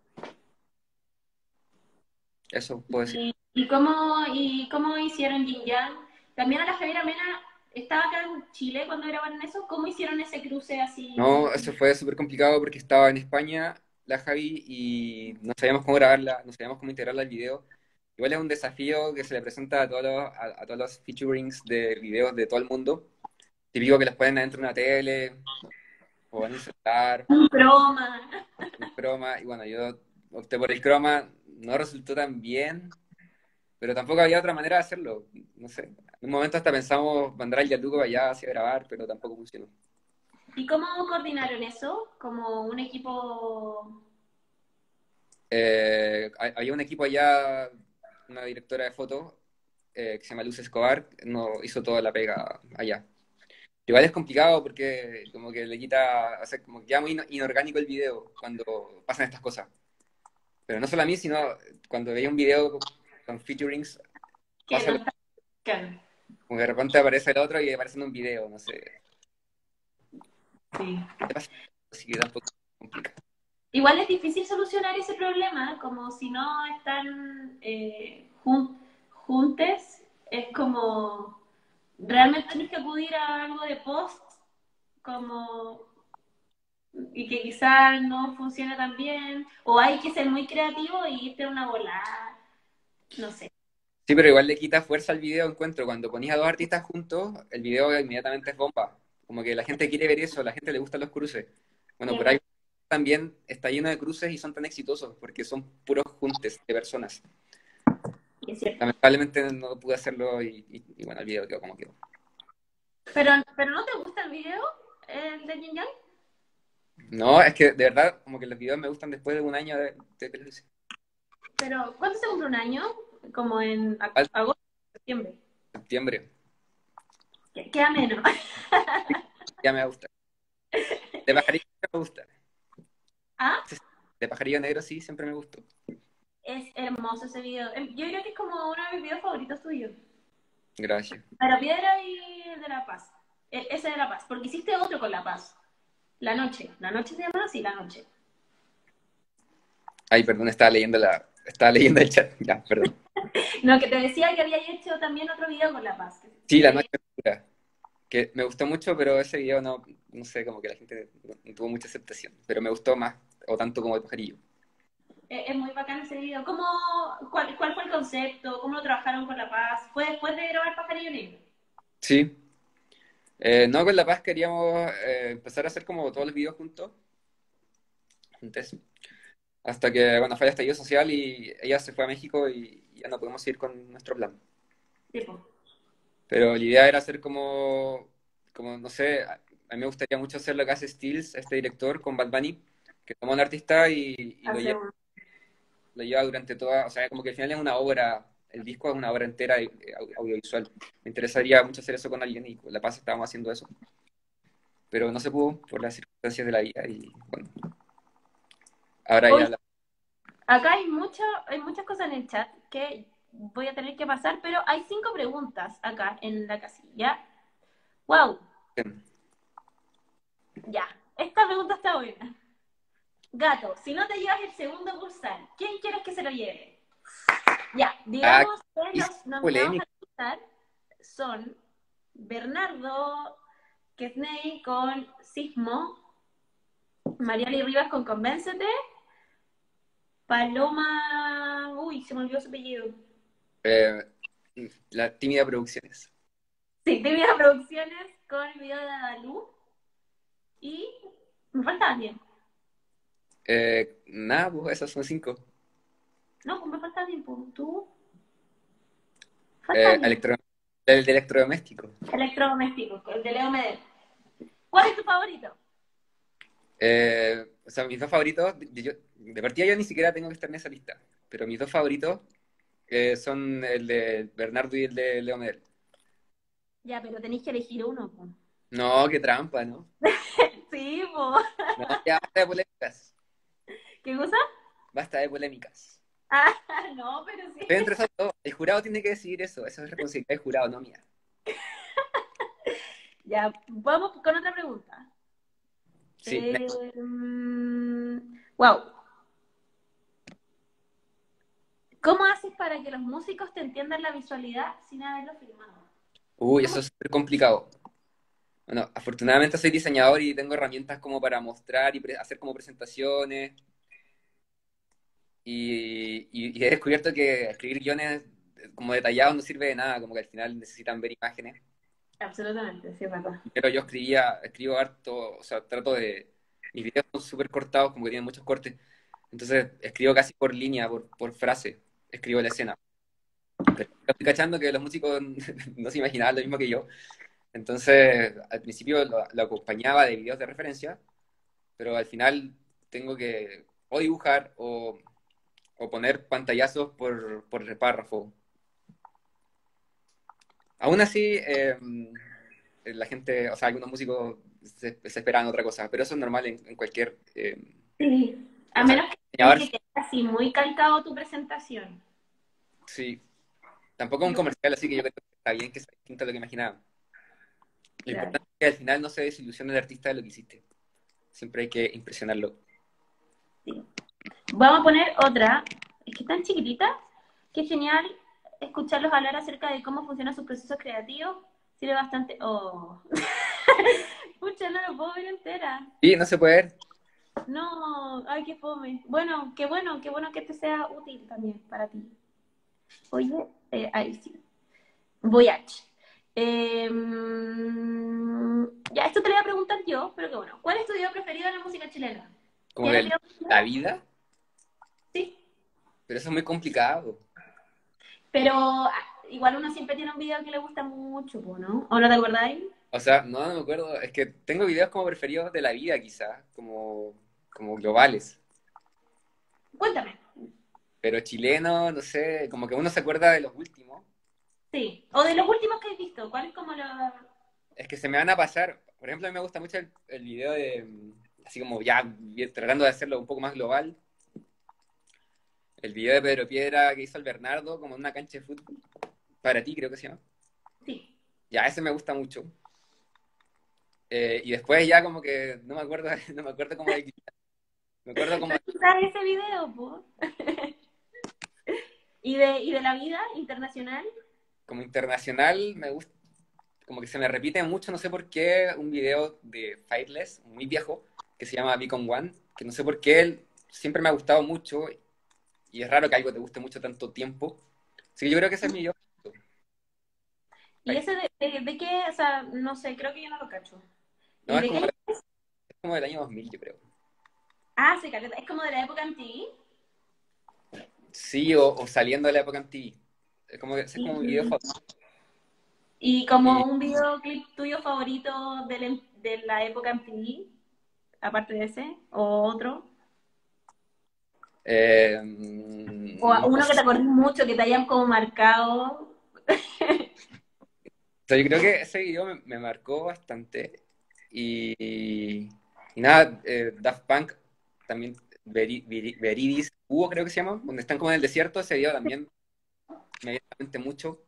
Eso puedo decir. ¿Y cómo hicieron Yin Yang? También a la Javiera Mena estaba acá en Chile cuando grabaron eso. ¿Cómo hicieron ese cruce No, así? eso fue súper complicado porque estaba en España la Javi y no sabíamos cómo grabarla, no sabíamos cómo integrarla al video. Igual es un desafío que se le presenta a todos los featurings de videos de todo el mundo. Típico que los ponen adentro de una tele o en un celular, Un croma. un croma. Y bueno, yo opté por el croma, no resultó tan bien, pero tampoco había otra manera de hacerlo. No sé. En un momento hasta pensamos mandar al Yaluco para allá hacia grabar, pero tampoco funcionó. ¿Y cómo coordinaron eso? Como un equipo. Había un equipo allá, una directora de fotos que se llama Luz Escobar, no hizo toda la pega allá. Igual es complicado porque como que le quita, o sea, como que queda muy inorgánico el video cuando pasan estas cosas. Pero no solo a mí, sino cuando veía un video con featurings, Que pasa no lo, está. Claro. como que de repente aparece el otro y aparece en un video, no sé. Sí. ¿Qué pasa? Así que tampoco es complicado. Igual es difícil solucionar ese problema, como si no están juntes, es como realmente tienes que acudir a algo de post, como y que quizás no funcione tan bien, o hay que ser muy creativo y irte a una volada, no sé. Sí, pero igual le quita fuerza al video, encuentro. Cuando ponías a dos artistas juntos, el video inmediatamente es bomba. Como que la gente quiere ver eso, a la gente le gustan los cruces. Bueno, por ahí también está lleno de cruces y son tan exitosos, porque son puros juntes de personas. Es cierto. Lamentablemente no pude hacerlo y bueno, el video quedó como quedó. Pero ¿no te gusta el video, el de Jin Yang? No, es que de verdad, como que los videos me gustan después de un año de televisión. Pero ¿cuánto se cumple un año? Como en Al agosto, septiembre. septiembre, Queda menos. ya me gusta. De pajarillo me gusta. ¿Ah? De pajarillo negro sí, siempre me gustó. Es hermoso ese video. Yo creo que es como uno de mis videos favoritos tuyos. Gracias. La piedra y el de La Paz. Ese de La Paz. Porque hiciste otro con La Paz. La noche. ¿La noche se llama así? La noche. Ay, perdón, estaba leyendo el chat. Ya, perdón. No, que te decía que había hecho también otro video con La Paz. Sí, la noche oscura. Que me gustó mucho, pero ese video no sé, como que la gente no tuvo mucha aceptación. Pero me gustó más, o tanto como el pajarillo. Es muy bacán ese video. ¿Cuál fue el concepto? ¿Cómo lo trabajaron con La Paz? ¿Fue después de grabar Pajarillo Negro? Sí. No, con La Paz queríamos empezar a hacer como todos los videos juntos, hasta que, bueno, fue el estallido social y ella se fue a México y ya no pudimos ir con nuestro plan. Tipo, Pero la idea era hacer como no sé, a mí me gustaría mucho hacer lo que hace Stills, este director, con Bad Bunny, que toma un artista y hace un... lo lleva durante toda, o sea, como que al final es una obra, el disco es una obra entera audiovisual. Me interesaría mucho hacer eso con alguien y con La Paz estábamos haciendo eso. Pero no se pudo por las circunstancias de la vida y bueno, ahora Hoy, ya la... acá hay muchas cosas en el chat que voy a tener que pasar, pero hay 5 preguntas acá en la casilla. ¡Wow! Ya, esta pregunta está buena. Gato, si no te llevas el segundo Cursal, ¿quién quieres que se lo lleve? Ya, Ah, digamos que y los nominados polémica. al Cursal son Bernardo Quesney con Sismo, Mariali Rivas con Convéncete, Paloma... Uy, se me olvidó su apellido. Eh, la tímida producciones. Sí, Divina Producciones con el video de Adalú. Y me falta alguien. Nada, pues esas son cinco. No, pues me falta alguien. Pues, tú. Falta alguien. Electro, el de electrodoméstico. Electrodoméstico, el de Leo Medel. ¿Cuál es tu favorito? O sea, mis dos favoritos, de partida yo ni siquiera tengo que estar en esa lista, pero mis dos favoritos son el de Bernardo y el de Leo Medel. Ya, pero tenéis que elegir uno. Po. No, qué trampa, ¿no? Sí, po. No, ya basta de polémicas. ¿Qué cosa? Basta de polémicas. Ah, no, pero sí. Estoy entre esos dos. El jurado tiene que decidir eso. Eso es responsabilidad del jurado, no mía. Ya, vamos con otra pregunta. Sí, Wow. ¿Cómo haces para que los músicos te entiendan la visualidad sin haberlo filmado? uy, ¿Cómo? eso es súper complicado. Bueno, afortunadamente soy diseñador y tengo herramientas como para mostrar y hacer como presentaciones. Y he descubierto que escribir guiones como detallados no sirve de nada, como que al final necesitan ver imágenes. Absolutamente, sí, es verdad. Pero yo escribo harto, o sea, trato de... Mis videos son súper cortados, como que tienen muchos cortes. Entonces escribo casi por línea, por frase, escribo la escena. Pero estoy cachando que los músicos no se imaginaban lo mismo que yo. Entonces, al principio lo acompañaba de videos de referencia, pero al final tengo que o dibujar o poner pantallazos por párrafo. Aún así, la gente, o sea, algunos músicos se esperan otra cosa, pero eso es normal en cualquier... Sí, a o sea, menos que tengas diseñador, que quedar así muy calcado tu presentación. sí. Tampoco es un comercial, así que yo creo que está bien que sea distinto a lo que imaginaba. Lo Claro. importante es que al final no se desilusione el artista de lo que hiciste. Siempre hay que impresionarlo. Sí. Vamos a poner otra. Es que es tan chiquitita. Qué genial escucharlos hablar acerca de cómo funcionan sus procesos creativos. Sirve bastante. Oh. Pucha, no lo puedo ver entera. Y no se puede ver. No, ay, qué fome. Bueno, qué bueno que te sea útil también para ti. Oye, ahí sí. Voyage. Ya, esto te lo voy a preguntar yo, pero que bueno. ¿Cuál es tu video preferido de la música chilena? Como ¿Tienes de video la preferido? vida, Sí. pero eso es muy complicado. Pero igual uno siempre tiene un video que le gusta mucho, po, ¿no? ¿O no te acordáis? O sea, no me acuerdo. Es que tengo videos como preferidos de la vida, quizás, como globales. Cuéntame. Pero chileno, no sé, como que uno se acuerda de los últimos. Sí. O de los últimos que has visto, ¿cuál es como la... Es que se me van a pasar. Por ejemplo, a mí me gusta mucho el video de, así como ya tratando de hacerlo un poco más global. El video de Pedro Piedra que hizo el Bernardo, como en una cancha de fútbol. Para ti, creo que se llama. Sí. Ya, ese me gusta mucho. Y después ya como que no me acuerdo, no me acuerdo como de... Me acuerdo como, Pero tú sabes ese video, po. Y de la vida internacional? como internacional, me gusta, como que se me repite mucho, no sé por qué, un video de Faithless, muy viejo, que se llama Beacon One, que no sé por qué él siempre me ha gustado mucho, y es raro que algo te guste mucho tanto tiempo. Así que yo creo que ese es mi yo. ¿Y ese de qué? O sea, no sé, creo que yo no lo cacho. No, ¿Y de qué año es? es como del año 2000, yo creo. Ah, sí, caleta. Es como de la época MTV. Sí, o saliendo de la época MTV. Ese es como mi video Y, favorito. y como Y, un videoclip tuyo favorito de la época MTV, aparte de ese, o otro. O no uno que te sé. acuerdes mucho, que te hayan como marcado. O sea, yo creo que ese video me marcó bastante. Y nada, Daft Punk también, Veridis, Hugo creo que se llama, donde están como en el desierto, ese video también me viene a la mente mucho.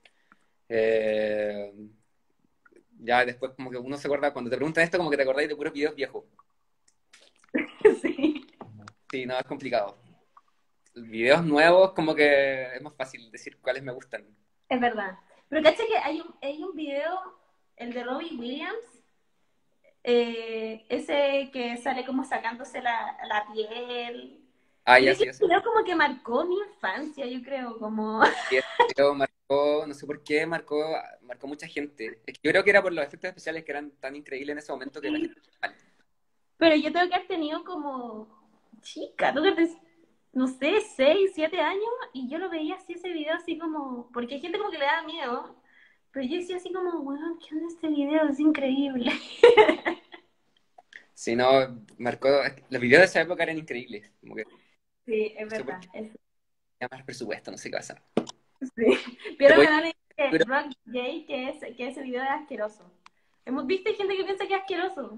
Eh, ya después como que uno se acuerda, cuando te preguntan esto, como que te acordáis de puros videos viejos. Sí, Sí, no, es complicado. Videos nuevos como que es más fácil decir cuáles me gustan. es verdad. Pero caché que hay un video, el de Robbie Williams, ese que sale como sacándose la piel. Ah, ya Creo que sí, ese video como que marcó mi infancia, yo creo, como... y ese video marcó, no sé por qué, marcó mucha gente. Es que yo creo que era por los efectos especiales que eran tan increíbles en ese momento que la gente... Pero yo tengo que haber tenido como chica, no sé, 6 7 años, y yo lo veía así ese video así como, porque hay gente como que le da miedo, pero yo decía así como, weón, ¿qué onda este video? Es increíble. Si no, los videos de esa época eran increíbles. Como que Sí, es no sé por verdad. qué tenía más presupuesto, no sé qué pasa. Sí. Te Pero voy- me van a decir que Rock Gay, que ese video es asqueroso. Hemos visto hay gente que piensa que es asqueroso.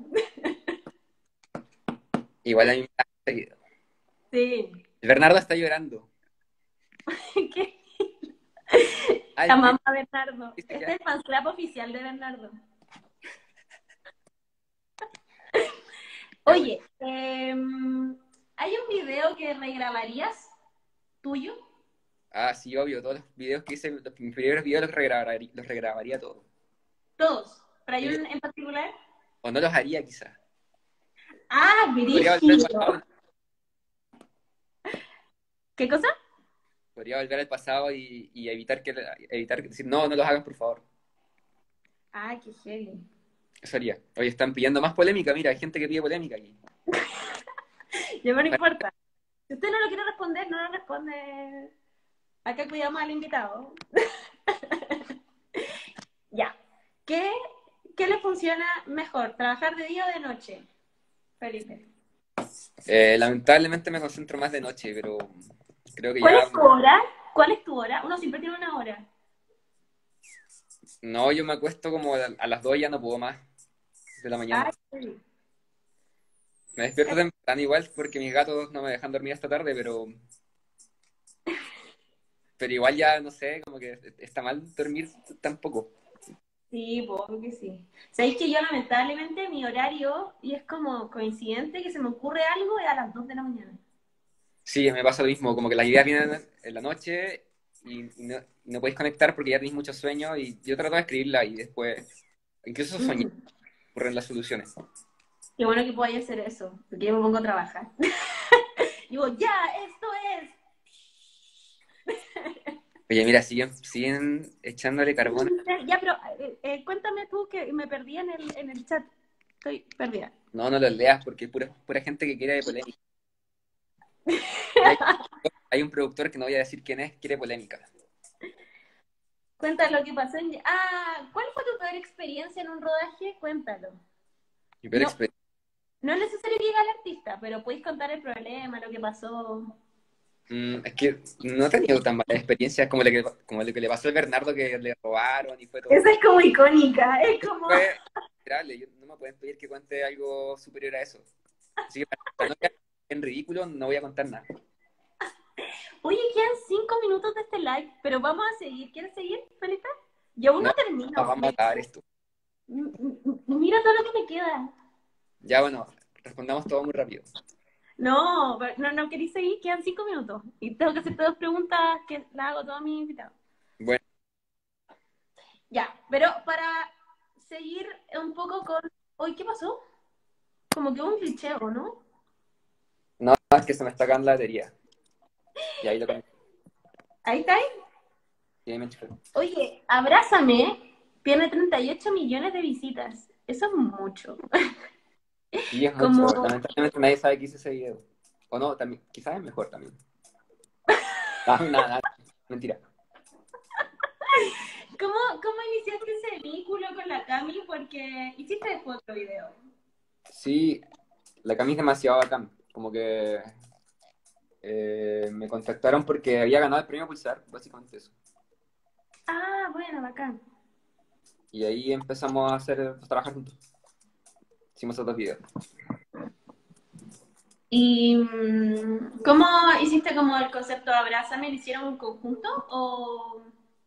Igual a mí me da ese video. Sí. El Bernardo está llorando. ¿Qué? Ay, La mamá Bernardo. dice Este que es el fan club oficial de Bernardo. Ya, bueno. Oye, ¿hay un video que regrabarías tuyo? Ah, sí, obvio, todos los videos que hice, mis primeros videos los regrabaría todos. Todos. ¿Pero hay Sí, un en particular? o no los haría quizás. Ah, Podría volver al brígido. pasado, ¿Qué cosa? podría volver al pasado y evitar decir, no, no los hagan, por favor. Ah, qué heavy. Eso haría. Oye, están pidiendo más polémica, mira, hay gente que pide polémica aquí. Ya no importa. Si usted no lo quiere responder, no lo responde. Acá cuidamos al invitado. Ya. ¿Qué, ¿Qué le funciona mejor? ¿Trabajar de día o de noche? Felipe. Lamentablemente me concentro más de noche, pero creo que ¿Cuál ya, es tu hora? ¿Cuál es tu hora? Uno siempre tiene una hora. no, yo me acuesto como a las 2 ya no puedo más de la mañana. Ay, sí. Me despierto temprano igual porque mis gatos no me dejan dormir hasta tarde, pero igual ya, no sé, como que está mal dormir tampoco. Sí, obvio que sí. Sabéis que yo lamentablemente mi horario, y es como coincidente que se me ocurre algo, es a las 2 de la mañana. Sí, me pasa lo mismo, como que las ideas vienen en la noche y no podéis conectar porque ya tenéis mucho sueño y yo trato de escribirla y después, incluso soñé, Mm. ocurren las soluciones. Qué bueno que podáis hacer eso, porque yo me pongo a trabajar. Digo, ya, esto es. Oye, mira, siguen echándole carbón. Ya, pero cuéntame tú que me perdí en el chat. Estoy perdida. No, no los leas porque es pura gente que quiere polémica. Y hay un productor que no voy a decir quién es, quiere polémica. Cuéntalo lo que pasó en... Ah, ¿cuál fue tu peor experiencia en un rodaje? Cuéntalo. Mi peor No, experiencia. no es necesario que diga el artista, pero podéis contar el problema, lo que pasó. Es que no he tenido tan malas experiencias como lo que le pasó al Bernardo que le robaron y fue todo. Esa es como icónica, es como... Fue miserable. No me pueden pedir que cuente algo superior a eso. Así que para no quedar en ridículo, no voy a contar nada. Oye, quedan 5 minutos de este live, pero vamos a seguir. ¿Quieres seguir, Felipe? Yo aún No, no no, termino. vamos a acabar esto. Mira todo lo que me queda. Ya bueno, respondamos todo muy rápido. No, no queréis seguir, quedan 5 minutos. Y tengo que hacerte dos preguntas que las hago a todos mis invitados. Bueno, Ya, pero para seguir un poco con... Hoy, ¿qué pasó? Como que hubo un glitcheo, ¿no? no, es que se me está acabando la batería. Y ahí lo conecté. Ahí está. Y ahí me enchufé. Oye, Abrázame tiene 38 millones de visitas. Eso es mucho. Sí, es Como, mucho. Lamentablemente nadie sabe que hice ese video. O no, también, quizás es mejor también. No, nada, nada, mentira. ¿cómo iniciaste ese vínculo con la Cami? Porque hiciste después otro video. Sí, la camisa es demasiado bacán. Como que me contactaron porque había ganado el premio Pulsar, básicamente eso. Ah, bueno, bacán. Y ahí empezamos a trabajar juntos. Hicimos otros videos. ¿Y cómo hiciste como el concepto de Abrázame? ¿Lo hicieron en conjunto o...?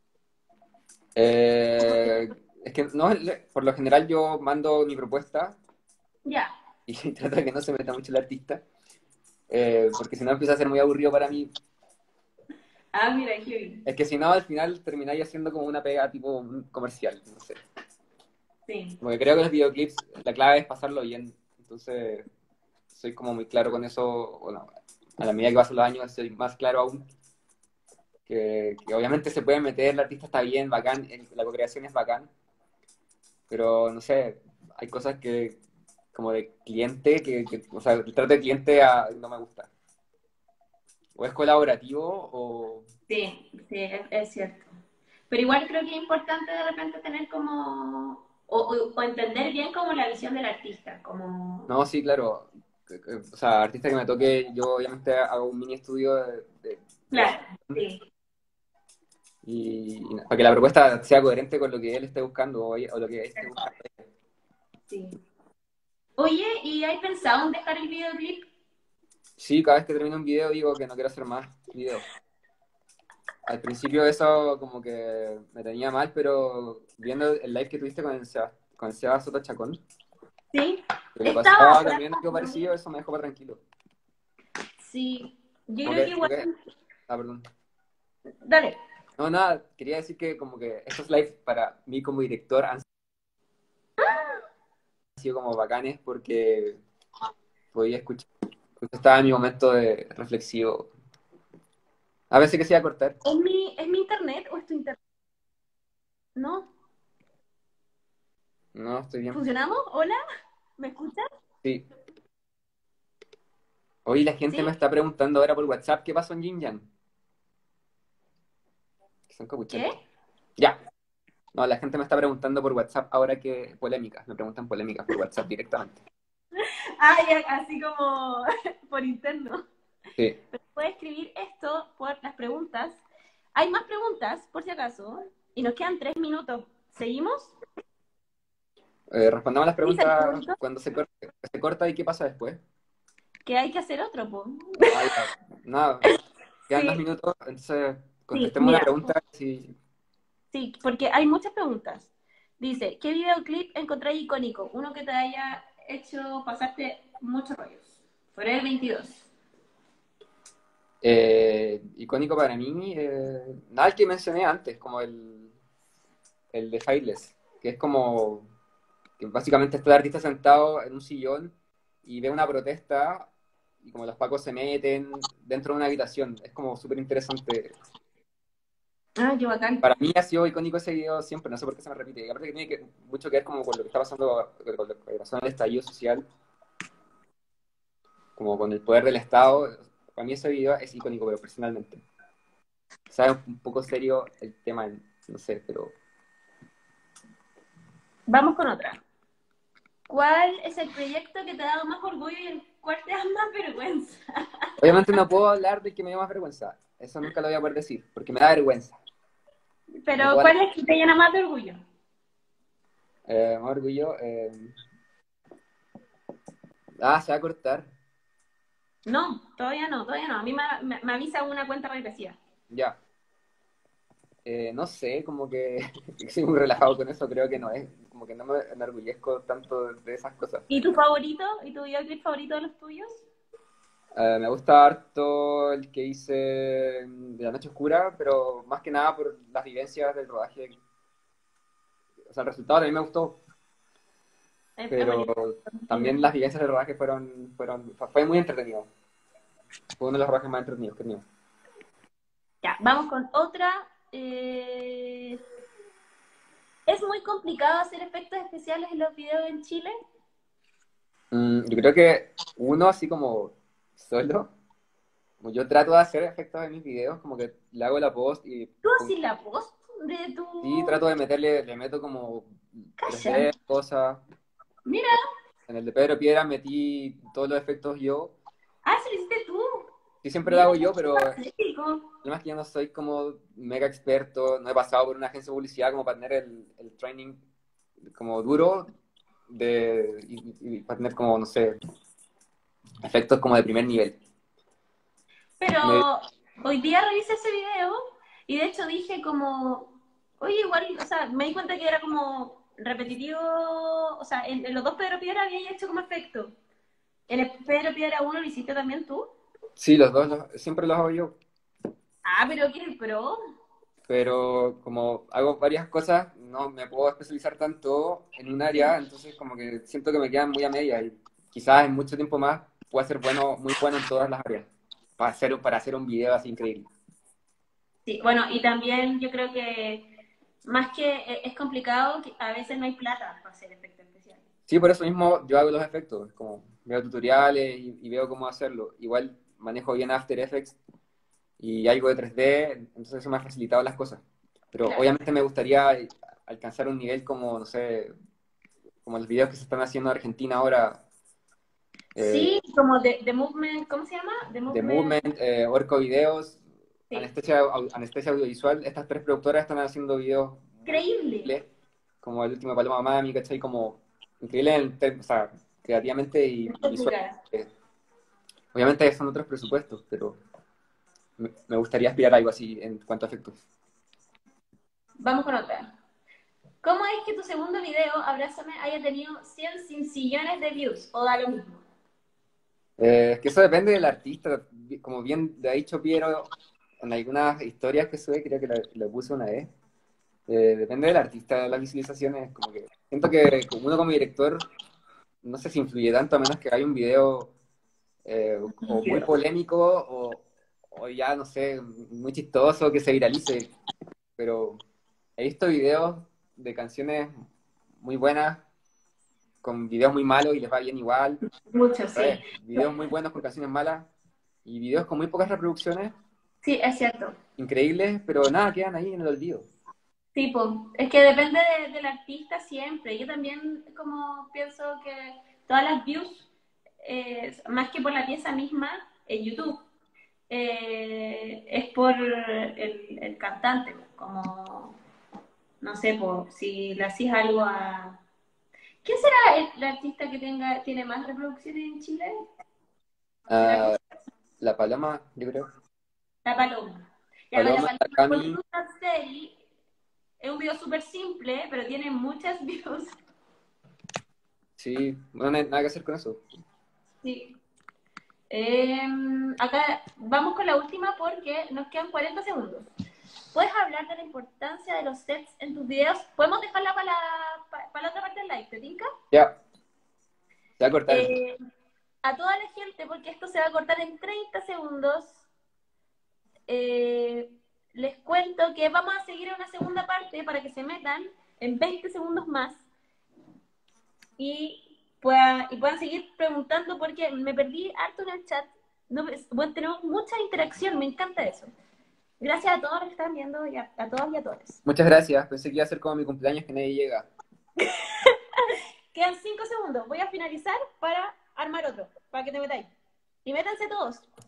Eh, es que no, por lo general yo mando mi propuesta Ya. y trato de que no se meta mucho el artista, porque si no empieza a ser muy aburrido para mí. Ah, mira, qué bien. Es que si no, al final termináis haciendo como una pega tipo comercial, no sé. Sí. Porque creo que los videoclips, la clave es pasarlo bien. Entonces, soy como muy claro con eso. Bueno, a la medida que pasan los años, soy más claro aún. Que obviamente se puede meter, el artista está bien, bacán, la co-creación es bacán. Pero no sé, hay cosas que, como de cliente, o sea, el trato de cliente no me gusta. O es colaborativo o... Sí, sí, es cierto. Pero igual creo que es importante de repente tener como, o entender bien como la visión del artista, como, No, sí, claro. O sea, artista que me toque, yo obviamente hago un mini estudio de claro, creación sí, y para que la propuesta sea coherente con lo que él esté buscando o lo que él esté buscando. sí. Oye, ¿y hay pensado en dejar el videoclip? Sí, cada vez que termino un video digo que no quiero hacer más videos. Al principio eso como que me tenía mal, pero viendo el live que tuviste con el Seba Soto Chacón, Sí. Lo que Estaba pasaba también algo hablando, parecido, eso me dejó más tranquilo. sí, yo Como creo que que, igual, perdón. dale. No, nada, quería decir que como que estos lives para mí como director han sido como bacanes porque podía escuchar, justo estaba en mi momento de reflexivo. A veces que se iba a cortar. ¿Es mi internet o es tu internet? ¿No? No, estoy bien. ¿Funcionamos? ¿Hola? ¿Me escuchas? Sí. Hoy la gente me ¿Sí? está preguntando ahora por WhatsApp qué pasó en Xinjiang. Que son ¿Qué? capuchentos. Ya. No, la gente me está preguntando por WhatsApp ahora que polémicas. Me preguntan polémicas por WhatsApp directamente. Ah, ya, así como por interno. Sí. Pero puedes escribir esto por las preguntas. Hay más preguntas, por si acaso, y nos quedan 3 minutos. ¿Seguimos? Respondamos las ¿Dice el preguntas público? cuando se corta y qué pasa después. Que hay que hacer otro, po. Ah, ya. Nada, quedan dos Sí, minutos, entonces sí, contestemos una mira, pregunta. Sí. sí, porque hay muchas preguntas. Dice, ¿qué videoclip encontré icónico? Uno que te haya hecho pasarte muchos rollos. Fuera el 22. Icónico para mí, nada, el que mencioné antes, como el de Faithless, que es como que básicamente está el artista sentado en un sillón y ve una protesta y como los pacos se meten dentro de una habitación. Es como súper interesante. Ah, qué bacán. Para mí ha sido icónico ese video siempre, no sé por qué se me repite. Y aparte que tiene mucho que ver como con lo que está pasando, con lo que pasó en el estallido social, como con el poder del Estado. Para mí ese video es icónico, pero personalmente. Sabe un poco serio el tema, no sé, pero Vamos con otra. ¿Cuál es el proyecto que te ha dado más orgullo y el cual te da más vergüenza? obviamente no puedo hablar del que me dio más vergüenza. Eso nunca lo voy a poder decir, porque me da vergüenza. No Pero puedo ¿cuál es el que te llena más de orgullo? más orgullo. Se va a cortar. No, todavía no, todavía no. A mí me avisa una cuenta regresiva. Ya. No sé, como que soy muy relajado con eso, creo que no es. Como que no me enorgullezco tanto de esas cosas. ¿Y tu favorito? ¿Y tu videoclip favorito de los tuyos? Me gusta harto el que hice de La Noche Oscura, pero más que nada por las vivencias del rodaje. O sea, el resultado también me gustó, Es pero bonito. también las vivencias del rodaje fue muy entretenido. Fue uno de los rodajes más entretenidos que he tenido. Ya, vamos con otra. ¿Es muy complicado hacer efectos especiales en los videos en Chile? Yo creo que uno así como solo, como yo trato de hacer efectos en mis videos, como que le hago la post y ¿Tú haces la post de sí, tu... trato de meterle, le meto como Calla. 3D, cosas. Mira. En el de Pedro Piedra metí todos los efectos yo. Ah, eso lo hiciste tú. Sí, siempre lo Mira, hago yo, qué pero el magnífico. problema es que yo no soy como mega experto, no he pasado por una agencia de publicidad como para tener el training como duro y para tener como, no sé, efectos como de primer nivel. Me- Pero hoy día revisé ese video y de hecho dije como, oye, igual, o sea, me di cuenta que era como repetitivo, o sea, en los dos Pedro Piedra había hecho como efecto. En el Pedro Piedra uno lo hiciste también tú. sí, los dos siempre los hago yo, Ah, pero qué pro. pero como hago varias cosas, no me puedo especializar tanto en un área, entonces como que siento que me quedan muy a media y quizás en mucho tiempo más pueda ser bueno, muy bueno en todas las áreas, para hacer un video así increíble. Sí, bueno, y también yo creo que más que es complicado, a veces no hay plata para hacer efectos especiales. Sí, por eso mismo yo hago los efectos, como veo tutoriales y veo cómo hacerlo. Igual manejo bien After Effects y algo de 3D, entonces eso me ha facilitado las cosas. Pero Claro. obviamente me gustaría alcanzar un nivel como, no sé, como los videos que se están haciendo en Argentina ahora, Sí, como de Movement, ¿cómo se llama? The de Movement. Movement, Orco Videos, Sí, Anestesia Audiovisual. Estas tres productoras están haciendo videos muy increíble. increíbles, como el último de Paloma Mami, ¿cachai? Como increíble o sea, creativamente y Espectacular. visualmente. Obviamente son otros presupuestos, pero me gustaría aspirar a algo así en cuanto a efectos. Vamos con otra. ¿Cómo es que tu segundo video, Abrázame, haya tenido 100 millones de views? ¿O da lo mismo? Es que eso depende del artista. Como bien ha dicho Piero en algunas historias que sube, creo que lo puse una vez. Depende del artista, de las visualizaciones. Como que siento que uno como director no sé si influye tanto a menos que haya un video o muy polémico o ya, no sé, muy chistoso que se viralice. Pero he visto videos de canciones muy buenas con videos muy malos y les va bien igual. Mucho, sí. Videos muy buenos con canciones malas y videos con muy pocas reproducciones, Sí, es cierto. increíbles, pero nada, quedan ahí en el olvido. Tipo, es que depende del artista siempre. Yo también como pienso que todas las views, más que por la pieza misma, en YouTube, es por el cantante. Como, no sé, po, si le haces algo a... ¿Quién será el artista que tiene más reproducciones en Chile? ¿Será Ah, La Paloma, yo creo. La Paloma? Ya con La Paloma, Paloma, porque Cami, tú estás serie, es un video súper simple, pero tiene muchas views. sí, bueno, no hay nada que hacer con eso. Sí. Acá vamos con la última porque nos quedan 40 segundos. ¿Puedes hablar de la importancia de los sets en tus videos? Podemos dejarla para la otra parte del live, ¿te tinca? Ya, se va a cortar entonces. Eh, a toda la gente, porque esto se va a cortar en 30 segundos, eh, les cuento que vamos a seguir en una segunda parte para que se metan en 20 segundos más y puedan seguir preguntando porque me perdí harto en el chat. No, bueno, tenemos mucha interacción, me encanta eso. Gracias a todos los que están viendo y a todos y a todas. Muchas gracias, pensé que iba a ser como mi cumpleaños que nadie llega. Quedan 5 segundos. Voy a finalizar para armar otro, para que te metáis. Y métanse todos.